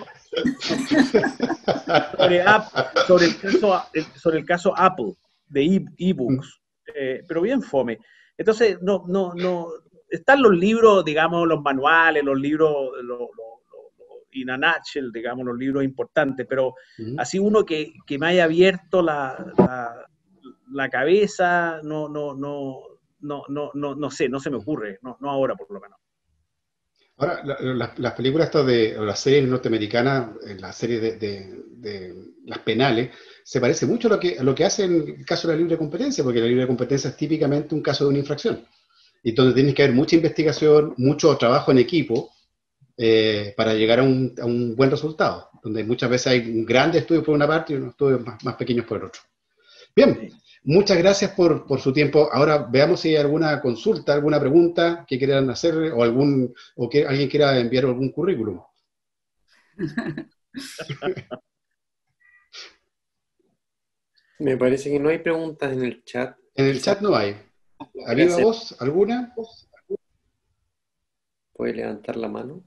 sobre, sobre, el, caso, sobre el caso Apple, de e-books, eh, pero bien fome. Entonces, no, no, no, están los libros, digamos, los manuales, los libros, los, los, in a nutshell, digamos, los libros importantes, pero uh-huh. así uno que, que me haya abierto la, la, la cabeza, no, no, no, no, no, no, no sé, no se me ocurre, no, no ahora por lo menos. Ahora, la, la, las películas estas de, o las series norteamericanas, las series de, de, de las penales, se parece mucho a lo que, a lo que hace en el caso de la libre competencia, porque la libre competencia es típicamente un caso de una infracción, y donde tienes que haber mucha investigación, mucho trabajo en equipo, eh, para llegar a un, a un buen resultado, donde muchas veces hay un gran estudio por una parte y unos estudios más, más pequeños por el otro. Bien, muchas gracias por, por su tiempo. Ahora veamos si hay alguna consulta, alguna pregunta que quieran hacer, o algún o que alguien quiera enviar algún currículum. Me parece que no hay preguntas en el chat. En el chat no hay. ¿A viva voz alguna? ¿Puede levantar la mano?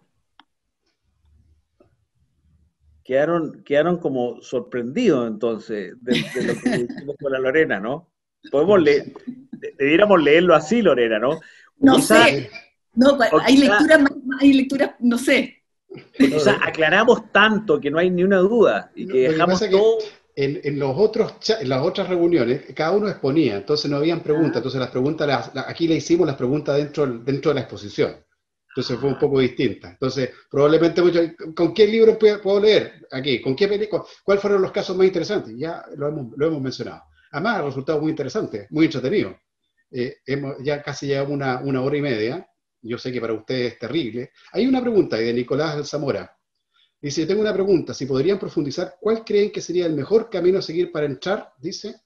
Quedaron, quedaron como sorprendidos entonces de, de lo que hicimos con la Lorena, ¿no? Podemos leer, debiéramos leerlo así, Lorena, ¿no? No Quizá, sé. No, O hay quizá- lecturas, más- hay lecturas, no sé. O sea, aclaramos tanto que no hay ni una duda y Lo, que lo que dejamos pasa es que todo. en, en los otros, cha- en las otras reuniones, cada uno exponía, entonces no habían preguntas, Ah, entonces las preguntas, las- la- aquí le hicimos las preguntas dentro, dentro de la exposición, entonces fue un ah, poco distinta. Entonces, probablemente muchos, ¿con qué libro puedo, puedo leer? Aquí, ¿con qué película? ¿Cuáles fueron los casos más interesantes? Ya lo hemos, lo hemos mencionado. Además, ha resultado muy interesante, muy entretenido. Eh, hemos, ya casi llevamos una, una hora y media, yo sé que para ustedes es terrible. Hay una pregunta ahí de Nicolás Zamora. Dice, yo tengo una pregunta, si podrían profundizar, ¿cuál creen que sería el mejor camino a seguir para entrar, dice,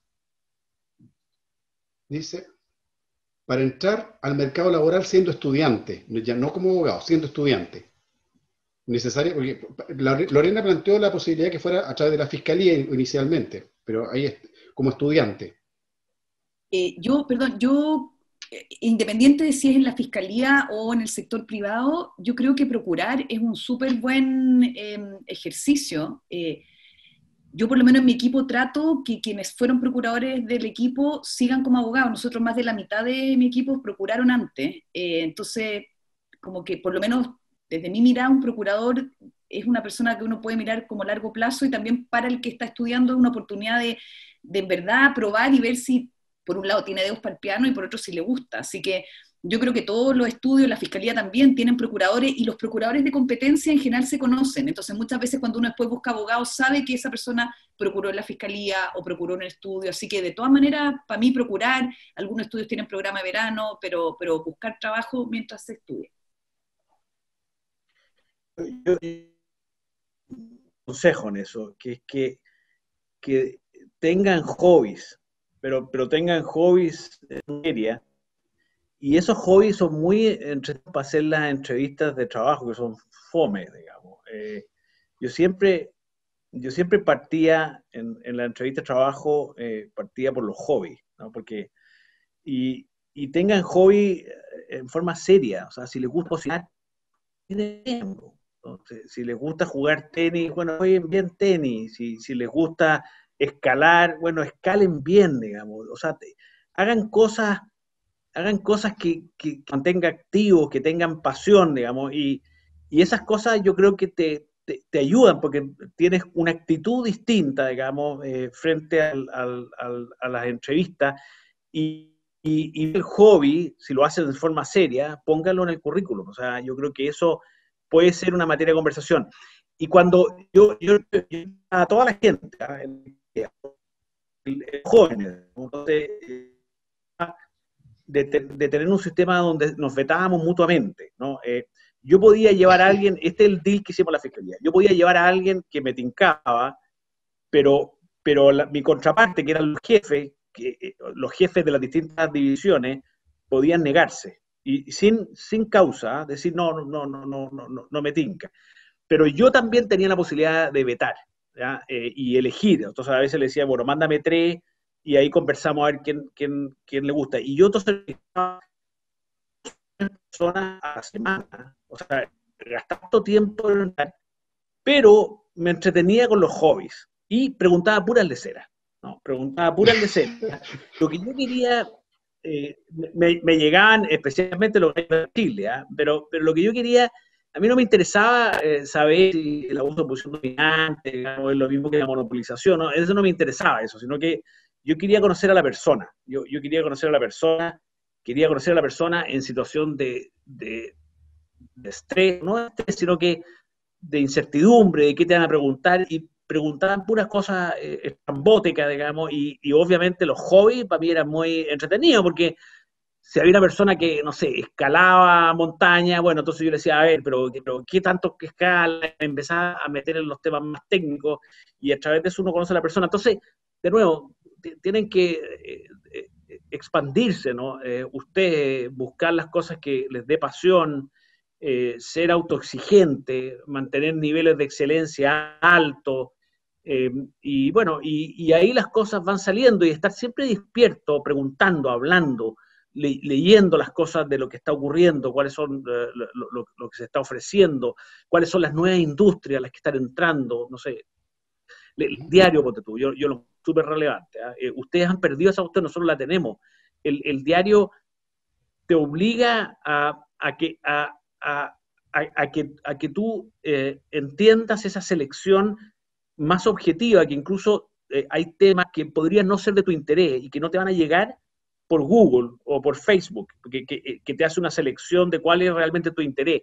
dice, para entrar al mercado laboral siendo estudiante, ya no como abogado, siendo estudiante? Necesario, porque Lorena planteó la posibilidad que fuera a través de la fiscalía inicialmente, pero ahí es como estudiante. Eh, yo, perdón, yo, eh, independiente de si es en la fiscalía o en el sector privado, yo creo que procurar es un súper buen eh, ejercicio. Eh, yo por lo menos en mi equipo trato que quienes fueron procuradores del equipo sigan como abogados. Nosotros más de la mitad de mi equipo procuraron antes. Eh, entonces, como que por lo menos desde mi mirada, un procurador es una persona que uno puede mirar como a largo plazo y también para el que está estudiando es una oportunidad de, de en verdad probar y ver si por un lado tiene dedos para el piano y por otro si le gusta. Así que yo creo que todos los estudios, la fiscalía también tienen procuradores y los procuradores de competencia en general se conocen. Entonces muchas veces cuando uno después busca abogados sabe que esa persona procuró en la fiscalía o procuró en el estudio. Así que de todas maneras, para mí procurar, algunos estudios tienen programa de verano, pero, pero buscar trabajo mientras se estudia. yo, consejo en eso, que es que, que tengan hobbies, pero, pero tengan hobbies en seria, y esos hobbies son muy entretenidos para hacer las entrevistas de trabajo, que son fome, digamos. Eh, yo siempre, yo siempre partía en, en la entrevista de trabajo, eh, partía por los hobbies, ¿no? Porque, y, y tengan hobby en forma seria, o sea, si les gusta cocinar, tienen tiempo. Entonces, si les gusta jugar tenis, bueno, jueguen bien tenis. Si, si les gusta escalar, bueno, escalen bien, digamos. O sea, te, hagan cosas, hagan cosas que, que, que mantengan activos, que tengan pasión, digamos. Y, y esas cosas yo creo que te, te, te ayudan porque tienes una actitud distinta, digamos, eh, frente al, al, al, a las entrevistas. Y, y, y el hobby, si lo hacen de forma seria, póngalo en el currículum. O sea, yo creo que eso puede ser una materia de conversación. Y cuando yo, yo, yo a toda la gente, ¿eh? Jóvenes, entonces, de, de, tener un sistema donde nos vetábamos mutuamente, ¿no? Eh, yo podía llevar a alguien, este es el deal que hicimos la fiscalía, yo podía llevar a alguien que me tincaba, pero, pero la, mi contraparte, que eran los jefes, que, eh, los jefes de las distintas divisiones, podían negarse. Y sin, sin causa, ¿eh? Decir, no, no, no, no, no, no, no me tinca. Pero yo también tenía la posibilidad de vetar, ¿ya? Eh, y elegir. Entonces a veces le decía, bueno, mándame tres y ahí conversamos a ver quién, quién, quién le gusta. Y yo entonces personas a la semana, o sea, gastaba tanto tiempo en vetar, pero me entretenía con los hobbies y preguntaba puras leceras, ¿no? Preguntaba puras leceras. Lo que yo quería, eh, me, me llegaban especialmente los de Chile, ¿eh? pero, pero lo que yo quería, a mí no me interesaba eh, saber si el abuso de posición dominante, digamos, es lo mismo que la monopolización, ¿no? Eso no me interesaba eso, sino que yo quería conocer a la persona, yo, yo quería conocer a la persona, quería conocer a la persona en situación de, de, de estrés, no de estrés, sino que de incertidumbre, de qué te van a preguntar, y preguntaban puras cosas eh, estrambóticas, digamos, y, y obviamente los hobbies para mí eran muy entretenidos, porque si había una persona que, no sé, escalaba montaña, bueno, entonces yo le decía, a ver, pero, pero ¿qué tanto que escala? Empezaba a meter en los temas más técnicos, y a través de eso uno conoce a la persona. Entonces, de nuevo, tienen que eh, eh, expandirse, ¿no? Eh, ustedes buscar las cosas que les dé pasión, eh, ser autoexigente, mantener niveles de excelencia altos, eh, y bueno, y, y ahí las cosas van saliendo, y estar siempre despierto, preguntando, hablando, le, leyendo las cosas de lo que está ocurriendo, cuáles son eh, lo, lo, lo que se está ofreciendo, cuáles son las nuevas industrias, las que están entrando, no sé, el diario, ponte tú, yo, yo lo súper relevante, ¿eh? Eh, ustedes han perdido esa cuestión, nosotros la tenemos. El, el diario te obliga a, a que, a, a, a, a que, a que tú eh, entiendas esa selección más objetiva, que incluso eh, hay temas que podrían no ser de tu interés y que no te van a llegar por Google o por Facebook, que, que, que te hace una selección de cuál es realmente tu interés.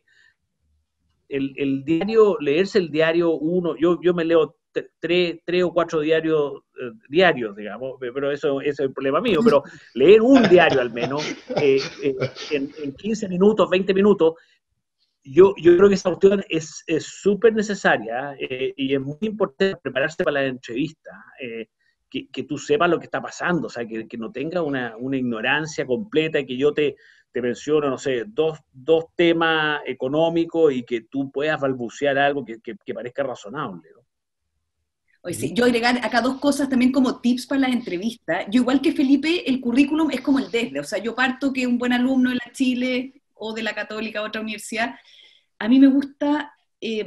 El, el diario, leerse el diario uno, yo, yo me leo tres, tres o cuatro diarios eh, diarios, digamos, pero eso, eso es el problema mío, pero leer un diario al menos, eh, eh, en, en quince minutos, veinte minutos, yo, yo creo que esa cuestión es súper necesaria eh, y es muy importante prepararse para la entrevista, eh, que, que tú sepas lo que está pasando, o sea, que, que no tengas una, una ignorancia completa y que yo te, te menciono, no sé, dos, dos temas económicos y que tú puedas balbucear algo que, que, que parezca razonable, ¿no? Oye, sí, yo agregar acá dos cosas también como tips para las entrevistas. Yo igual que Felipe, el currículum es como el desde, o sea, yo parto que un buen alumno de la Chile o de la Católica, otra universidad, a mí me gusta eh,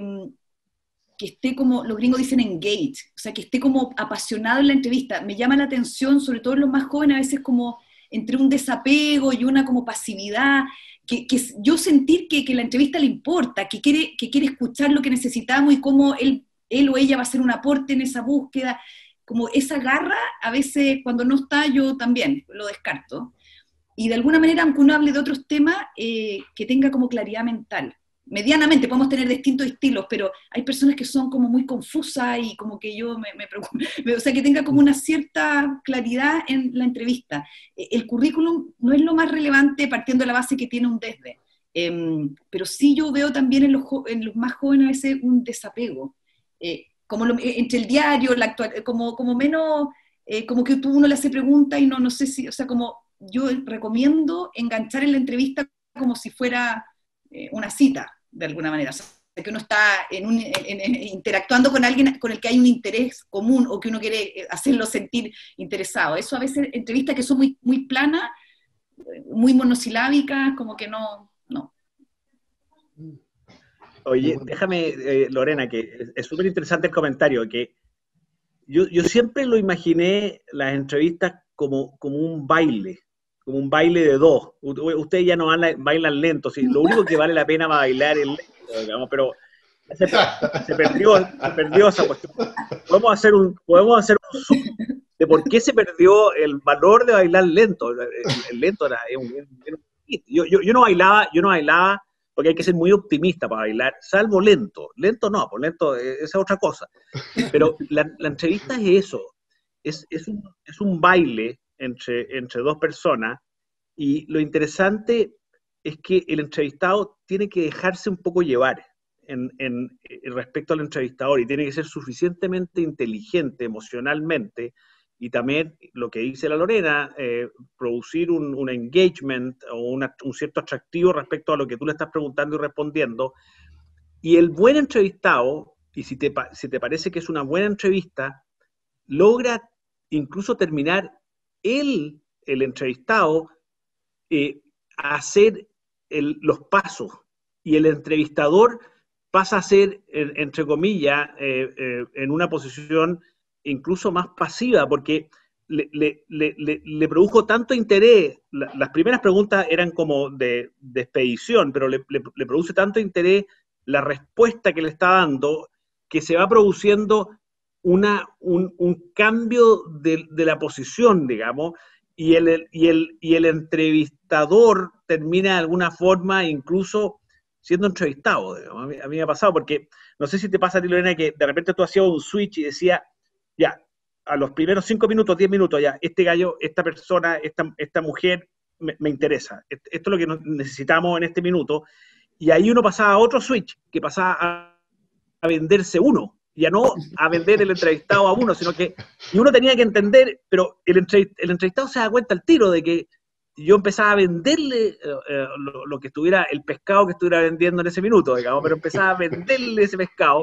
que esté como, los gringos dicen engage, o sea, que esté como apasionado en la entrevista. Me llama la atención, sobre todo en los más jóvenes, a veces como entre un desapego y una como pasividad, que, que yo sentir que, que la entrevista le importa, que quiere, que quiere escuchar lo que necesitamos y cómo él él o ella va a hacer un aporte en esa búsqueda, como esa garra, a veces cuando no está yo también lo descarto. Y de alguna manera, aunque uno hable de otros temas, eh, que tenga como claridad mental. Medianamente podemos tener distintos estilos, pero hay personas que son como muy confusas y como que yo me, me preocupo, o sea, que tenga como una cierta claridad en la entrevista. El currículum no es lo más relevante partiendo de la base que tiene un desde, eh, pero sí yo veo también en los, en los más jóvenes a veces un desapego. Eh, como lo, entre el diario, la actual, como, como menos, eh, como que tú uno le hace preguntas y no, no sé si, o sea, como yo recomiendo enganchar en la entrevista como si fuera eh, una cita, de alguna manera, o sea, que uno está en un, en, en, interactuando con alguien con el que hay un interés común o que uno quiere hacerlo sentir interesado. Eso a veces, entrevistas que son muy, muy planas, muy monosilábicas, como que no, no. Oye, déjame, eh, Lorena, que es súper interesante el comentario, que yo, yo siempre lo imaginé las entrevistas como, como un baile, como un baile de dos. Ustedes ya no bailan, bailan lento, ¿sí? Lo único que vale la pena bailar es lento, digamos, pero se, se, perdió, se perdió esa cuestión. Podemos hacer un, podemos hacer un zoom de por qué se perdió el valor de bailar lento. El, el lento era, era un, era un hit. Yo, yo, yo no bailaba, yo no bailaba porque hay que ser muy optimista para bailar, salvo lento. Lento no, pues lento esa es otra cosa. Pero la, la entrevista es eso, es, es, un, es un baile entre, entre dos personas, y lo interesante es que el entrevistado tiene que dejarse un poco llevar en, en, en respecto al entrevistador, y tiene que ser suficientemente inteligente emocionalmente, y también lo que dice la Lorena, eh, producir un, un engagement o una, un cierto atractivo respecto a lo que tú le estás preguntando y respondiendo. Y el buen entrevistado, y si te, si te parece que es una buena entrevista, logra incluso terminar él, el entrevistado, eh, a hacer el, los pasos, y el entrevistador pasa a ser, eh, entre comillas, eh, eh, en una posición incluso más pasiva, porque le, le, le, le produjo tanto interés. La, las primeras preguntas eran como de, de expedición, pero le, le, le produce tanto interés la respuesta que le está dando, que se va produciendo una, un, un cambio de, de la posición, digamos, y el, y, el, y el entrevistador termina de alguna forma incluso siendo entrevistado. A mí, a mí me ha pasado, porque no sé si te pasa a ti, Lorena, que de repente tú hacías un switch y decías, ya, a los primeros cinco minutos, diez minutos, ya, este gallo, esta persona, esta, esta mujer me, me interesa. Esto es lo que necesitamos en este minuto. Y ahí uno pasaba a otro switch, que pasaba a, a venderse uno, ya no a vender el entrevistado a uno, sino que, y uno tenía que entender, pero el, entrevist, el entrevistado se da cuenta al tiro de que yo empezaba a venderle eh, lo, lo que estuviera, el pescado que estuviera vendiendo en ese minuto, digamos, pero empezaba a venderle ese pescado.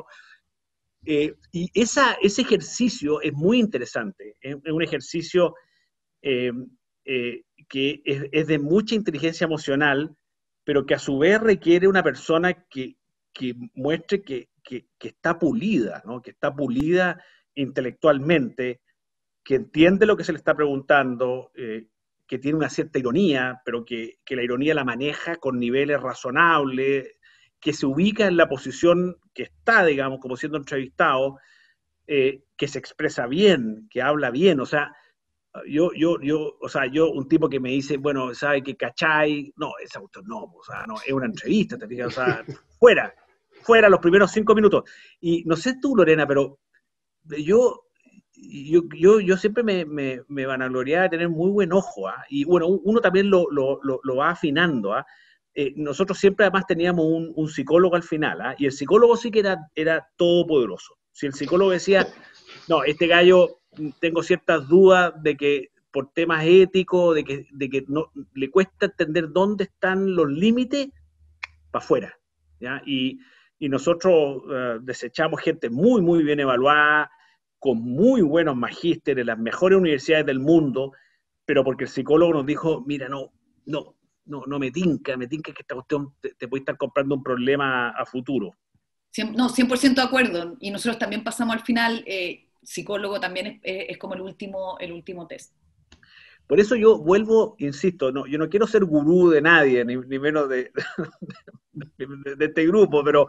Eh, y esa, ese ejercicio es muy interesante, es, es un ejercicio eh, eh, que es, es de mucha inteligencia emocional, pero que a su vez requiere una persona que, que muestre que, que, que está pulida, ¿no? Que está pulida intelectualmente, que entiende lo que se le está preguntando, eh, que tiene una cierta ironía, pero que, que la ironía la maneja con niveles razonables, que se ubica en la posición que está, digamos, como siendo entrevistado, eh, que se expresa bien, que habla bien, o sea, yo, yo, yo, o sea, yo, un tipo que me dice, bueno, ¿sabe qué cachai? No, esa autor no, o sea, no, es una entrevista, te fijas, o sea, fuera, fuera los primeros cinco minutos. Y no sé tú, Lorena, pero yo, yo, yo, yo siempre me, me, me vanagloriaba de tener muy buen ojo, ¿ah? Y bueno, uno también lo, lo, lo, lo va afinando, ¿ah? Eh, nosotros siempre además teníamos un, un psicólogo al final, ¿ah? Y el psicólogo sí que era, era todopoderoso. Si el psicólogo decía, no, este gallo, tengo ciertas dudas de que por temas éticos, de que, de que no, le cuesta entender dónde están los límites, para afuera, ¿ya? Y, y nosotros uh, desechamos gente muy, muy bien evaluada, con muy buenos magísteres en las mejores universidades del mundo, pero porque el psicólogo nos dijo, mira, no, no, no, no me tinca, me tinca que esta cuestión te, te puede estar comprando un problema a futuro. No, cien por ciento de acuerdo, y nosotros también pasamos al final, eh, psicólogo también es, es como el último, el último test. Por eso yo vuelvo, insisto, no, yo no quiero ser gurú de nadie, ni, ni menos de, de, de, de este grupo, pero,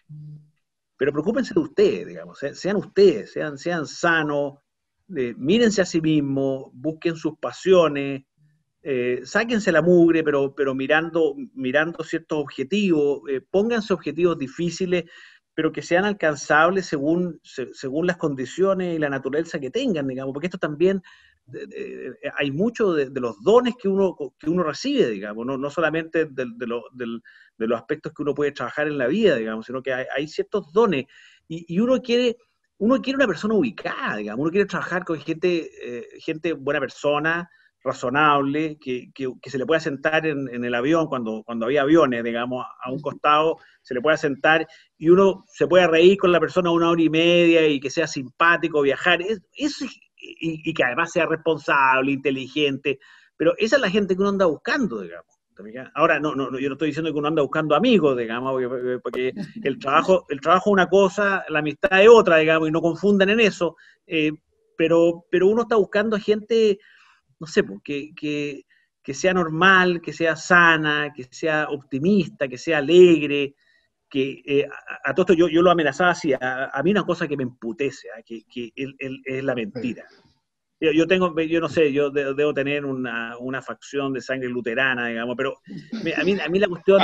pero preocúpense de ustedes, digamos, sean ustedes, sean, sean sanos, eh, mírense a sí mismos, busquen sus pasiones, eh, sáquense la mugre, pero, pero mirando, mirando ciertos objetivos, eh, pónganse objetivos difíciles, pero que sean alcanzables según, se, según las condiciones y la naturaleza que tengan, digamos, porque esto también... De, de, de, hay mucho de, de los dones que uno, que uno recibe, digamos, no, no solamente de, de, lo, de, de los aspectos que uno puede trabajar en la vida, digamos, sino que hay, hay ciertos dones, y, y uno quiere uno quiere una persona ubicada, digamos, uno quiere trabajar con gente, eh, gente buena persona, razonable, que, que, que se le pueda sentar en, en el avión, cuando, cuando había aviones, digamos, a un costado, se le pueda sentar, y uno se pueda reír con la persona una hora y media, y que sea simpático viajar, es, eso es... Y, y que además sea responsable, inteligente, pero esa es la gente que uno anda buscando, digamos. Ahora, no, no, yo no estoy diciendo que uno anda buscando amigos, digamos, porque, porque el trabajo, el trabajo es una cosa, la amistad es otra, digamos, y no confundan en eso, eh, pero, pero uno está buscando gente, no sé, que, que, que sea normal, que sea sana, que sea optimista, que sea alegre, que eh, a, a todo esto yo, yo lo amenazaba así, a, a mí una cosa que me emputece, ¿eh? que, que el, el, es la mentira. Yo, yo tengo, yo no sé, yo de, debo tener una, una facción de sangre luterana, digamos, pero a mí, a mí la cuestión,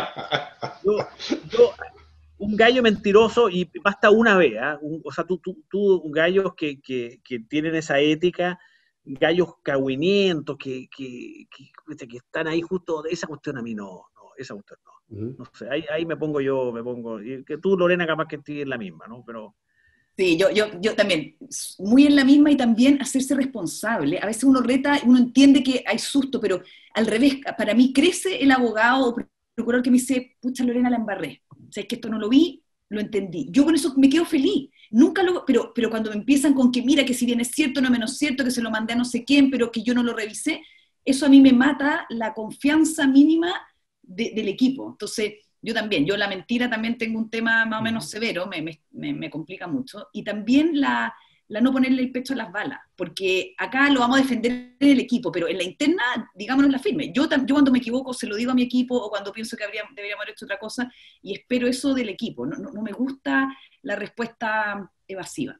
yo, yo, un gallo mentiroso, y basta una vez, ¿eh? un, o sea, tú, tú, tú gallos que, que, que tienen esa ética, gallos cagüinientos, que, que, que, que están ahí justo, esa cuestión a mí no, no esa cuestión no. No sé, ahí, ahí me pongo yo, me pongo, y que tú, Lorena, capaz que estés en la misma, ¿no? Pero... Sí, yo, yo, yo también, muy en la misma, y también hacerse responsable. A veces uno reta, uno entiende que hay susto, pero al revés, para mí crece el abogado o procurador que me dice, pucha, Lorena, la embarré. O sea, es que esto no lo vi, lo entendí. Yo con eso me quedo feliz. Nunca lo, pero, pero cuando me empiezan con que mira, que si bien es cierto, no menos cierto, que se lo mandé a no sé quién, pero que yo no lo revisé, eso a mí me mata la confianza mínima De, del equipo. Entonces, yo también, yo la mentira también tengo un tema más o menos severo, me, me, me complica mucho, y también la, la no ponerle el pecho a las balas, porque acá lo vamos a defender en el equipo, pero en la interna, digámonos la firme. Yo, yo cuando me equivoco se lo digo a mi equipo, o cuando pienso que habría, deberíamos haber hecho otra cosa, y espero eso del equipo. No, no, no me gusta la respuesta evasiva.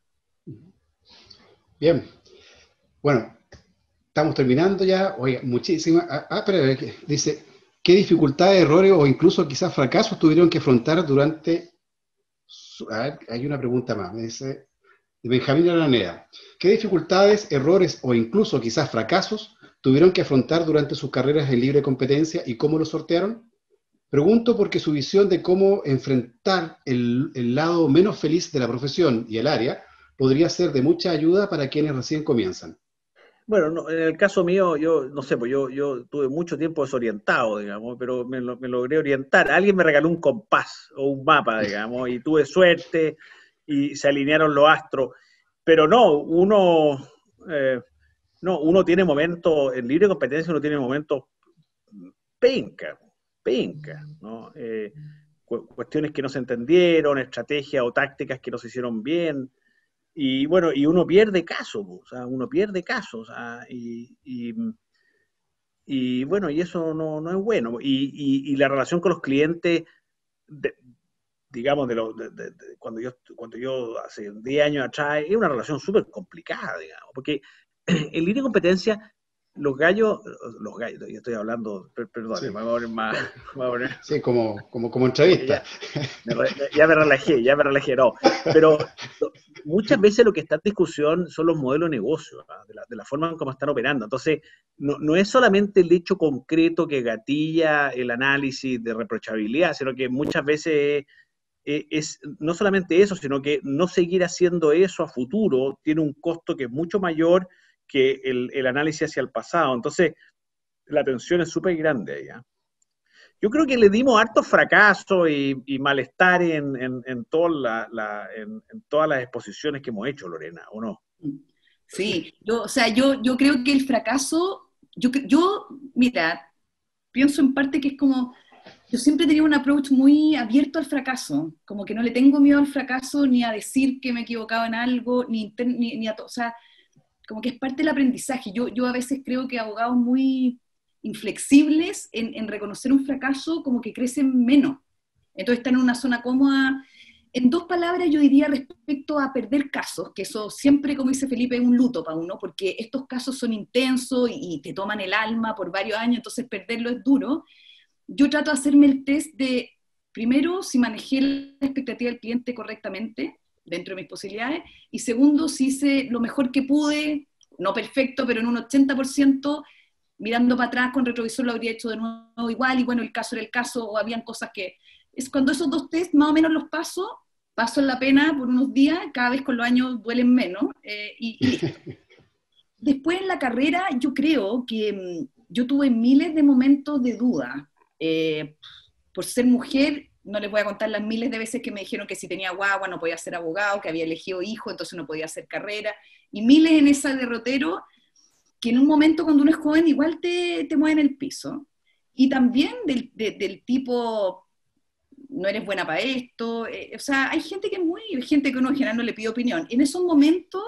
Bien. Bueno, estamos terminando ya. Oiga, muchísimas... Ah, ah, pero dice... ¿Qué dificultades, errores o incluso quizás fracasos tuvieron que afrontar durante... Su... A ver, hay una pregunta más, me dice Benjamín Araneda. ¿Qué dificultades, errores o incluso quizás fracasos tuvieron que afrontar durante sus carreras en libre competencia y cómo los sortearon? Pregunto porque su visión de cómo enfrentar el, el lado menos feliz de la profesión y el área podría ser de mucha ayuda para quienes recién comienzan. Bueno, no, en el caso mío, yo no sé, pues yo, yo tuve mucho tiempo desorientado, digamos, pero me, lo, me logré orientar. Alguien me regaló un compás o un mapa, digamos, y tuve suerte y se alinearon los astros. Pero no, uno, eh, no, uno tiene momentos, en libre competencia uno tiene momentos penca, penca, ¿no? Eh, cu cuestiones que no se entendieron, estrategias o tácticas que no se hicieron bien. Y bueno, y uno pierde caso, o sea, uno pierde caso, o sea, y, y, y bueno, y eso no, no es bueno. Y, y, y la relación con los clientes, de, digamos, de, lo, de, de, de cuando, yo, cuando yo hace diez años atrás, es una relación súper complicada, digamos, porque en línea de competencia, los gallos, los gallos, yo estoy hablando, per, perdón, Sí, me voy a poner más, me voy a poner, sí, como, como, como porque entrevista. ya, me, ya me relajé, ya me relajé, no, pero muchas veces lo que está en discusión son los modelos de negocio, ¿no? de, la, de la forma en cómo están operando. Entonces, no, no es solamente el hecho concreto que gatilla el análisis de reprochabilidad, sino que muchas veces es, es no solamente eso, sino que no seguir haciendo eso a futuro tiene un costo que es mucho mayor que el, el análisis hacia el pasado. Entonces, la tensión es súper grande ahí, ¿eh? Yo creo que le dimos hartos fracasos y, y malestar en, en, en, toda la, la, en, en todas las exposiciones que hemos hecho, Lorena, ¿o no? Sí, yo, o sea, yo, yo creo que el fracaso, yo, yo, mira, pienso en parte que es como, yo siempre tenía un approach muy abierto al fracaso, como que no le tengo miedo al fracaso ni a decir que me he equivocado en algo, ni, ni, ni a todo, o sea, como que es parte del aprendizaje. Yo, yo a veces creo que abogados muy inflexibles en, en reconocer un fracaso como que crecen menos. Entonces están en una zona cómoda. En dos palabras yo diría respecto a perder casos, que eso siempre, como dice Felipe, es un luto para uno, porque estos casos son intensos y, y te toman el alma por varios años, entonces perderlo es duro. Yo trato de hacerme el test de, primero, si manejé la expectativa del cliente correctamente, dentro de mis posibilidades, y segundo, si hice lo mejor que pude, no perfecto, pero en un ochenta por ciento, mirando para atrás con retrovisor lo habría hecho de nuevo igual, y bueno, el caso era el caso, o habían cosas que... Es cuando esos dos test más o menos los paso, paso la pena por unos días, cada vez con los años duelen menos, eh, y, y listo. Después en la carrera yo creo que mmm, yo tuve miles de momentos de duda. Eh, por ser mujer, no les voy a contar las miles de veces que me dijeron que si tenía guagua no podía ser abogado, que había elegido hijo, entonces no podía hacer carrera, y miles en ese derrotero que en un momento cuando uno es joven igual te, te mueven el piso. Y también del, de, del tipo, no eres buena para esto, eh, o sea, hay gente que es muy, gente que uno en general no le pide opinión. En esos momentos,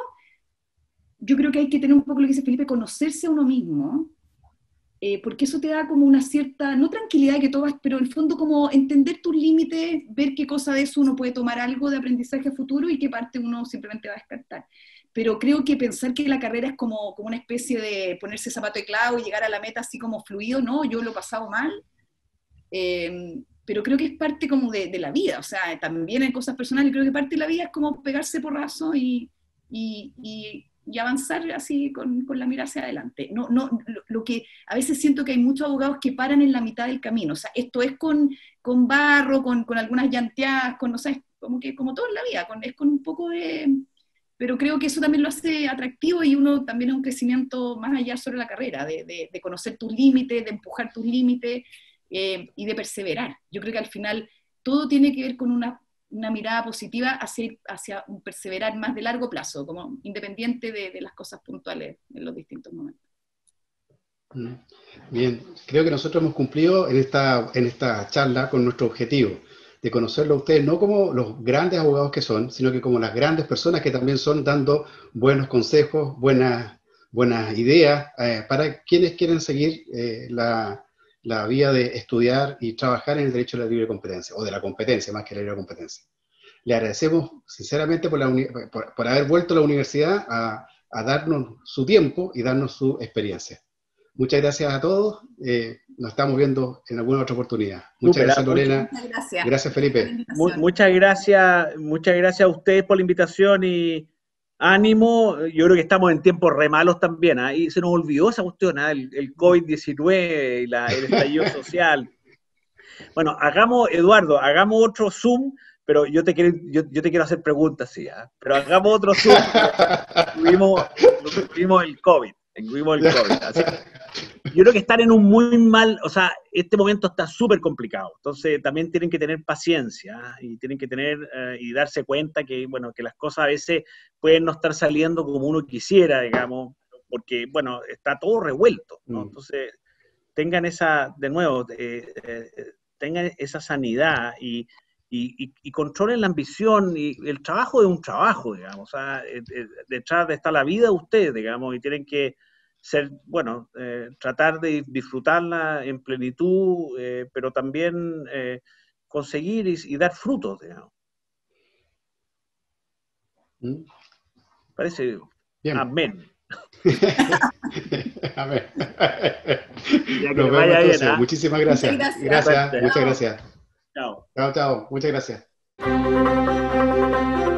yo creo que hay que tener un poco lo que dice Felipe, conocerse a uno mismo, eh, porque eso te da como una cierta, no tranquilidad que tomas, pero en el fondo como entender tus límites, ver qué cosa de eso uno puede tomar algo de aprendizaje a futuro y qué parte uno simplemente va a descartar. Pero creo que pensar que la carrera es como, como una especie de ponerse zapato de clavo y llegar a la meta así como fluido, no, yo lo he pasado mal, eh, pero creo que es parte como de, de la vida, o sea, también hay cosas personales, creo que parte de la vida es como pegarse porrazo y, y, y y avanzar así con, con la mirada hacia adelante. No, no, lo, lo que a veces siento que hay muchos abogados que paran en la mitad del camino, o sea, esto es con, con barro, con, con algunas llanteadas, con, no sé, como que como todo en la vida, con, es con un poco de... Pero creo que eso también lo hace atractivo y uno también es un crecimiento más allá sobre la carrera, de, de, de conocer tus límites, de empujar tus límites eh, y de perseverar. Yo creo que al final todo tiene que ver con una una mirada positiva hacia, hacia un perseverar más de largo plazo, como independiente de, de las cosas puntuales en los distintos momentos. Bien, creo que nosotros hemos cumplido en esta, en esta charla con nuestro objetivo, de conocerlo a ustedes no como los grandes abogados que son, sino que como las grandes personas que también son, dando buenos consejos, buenas, buenas ideas eh, para quienes quieren seguir eh, la, la vía de estudiar y trabajar en el derecho de la libre competencia, o de la competencia más que la libre competencia. Le agradecemos sinceramente por, la por, por haber vuelto a la universidad a, a darnos su tiempo y darnos su experiencia. Muchas gracias a todos. Eh, nos estamos viendo en alguna otra oportunidad. Muchas Super, gracias, Lorena. Muchas gracias. Gracias, Felipe. Muchas gracias, muchas gracias a ustedes por la invitación y ánimo. Yo creo que estamos en tiempos re malos también, ¿eh? Y se nos olvidó esa cuestión, ¿eh? el, el COVID diecinueve, la, el estallido social. Bueno, hagamos, Eduardo, hagamos otro Zoom, pero yo te quiero, yo, yo te quiero hacer preguntas, sí, ¿eh? Pero hagamos otro Zoom, incluimos, incluimos el COVID, incluimos el COVID. Así que yo creo que están en un muy mal, o sea, este momento está súper complicado, entonces también tienen que tener paciencia y tienen que tener eh, y darse cuenta que, bueno, que las cosas a veces pueden no estar saliendo como uno quisiera, digamos, porque, bueno, está todo revuelto, ¿no? Entonces, tengan esa, de nuevo, eh, eh, tengan esa sanidad y, y, y, y controlen la ambición, y el trabajo es un trabajo, digamos, o sea, eh, eh, detrás de está la vida de ustedes, digamos, y tienen que ser, bueno, eh, tratar de disfrutarla en plenitud, eh, pero también eh, conseguir y, y dar frutos, digamos. ¿Mm? Parece, Bien. amén. Amén. Ya que Nos le vemos vaya bien, entonces. ¿ah? Muchísimas gracias. Muchas gracias. Gracias, Suerte. muchas gracias. Chao. Chao, chao. Muchas gracias.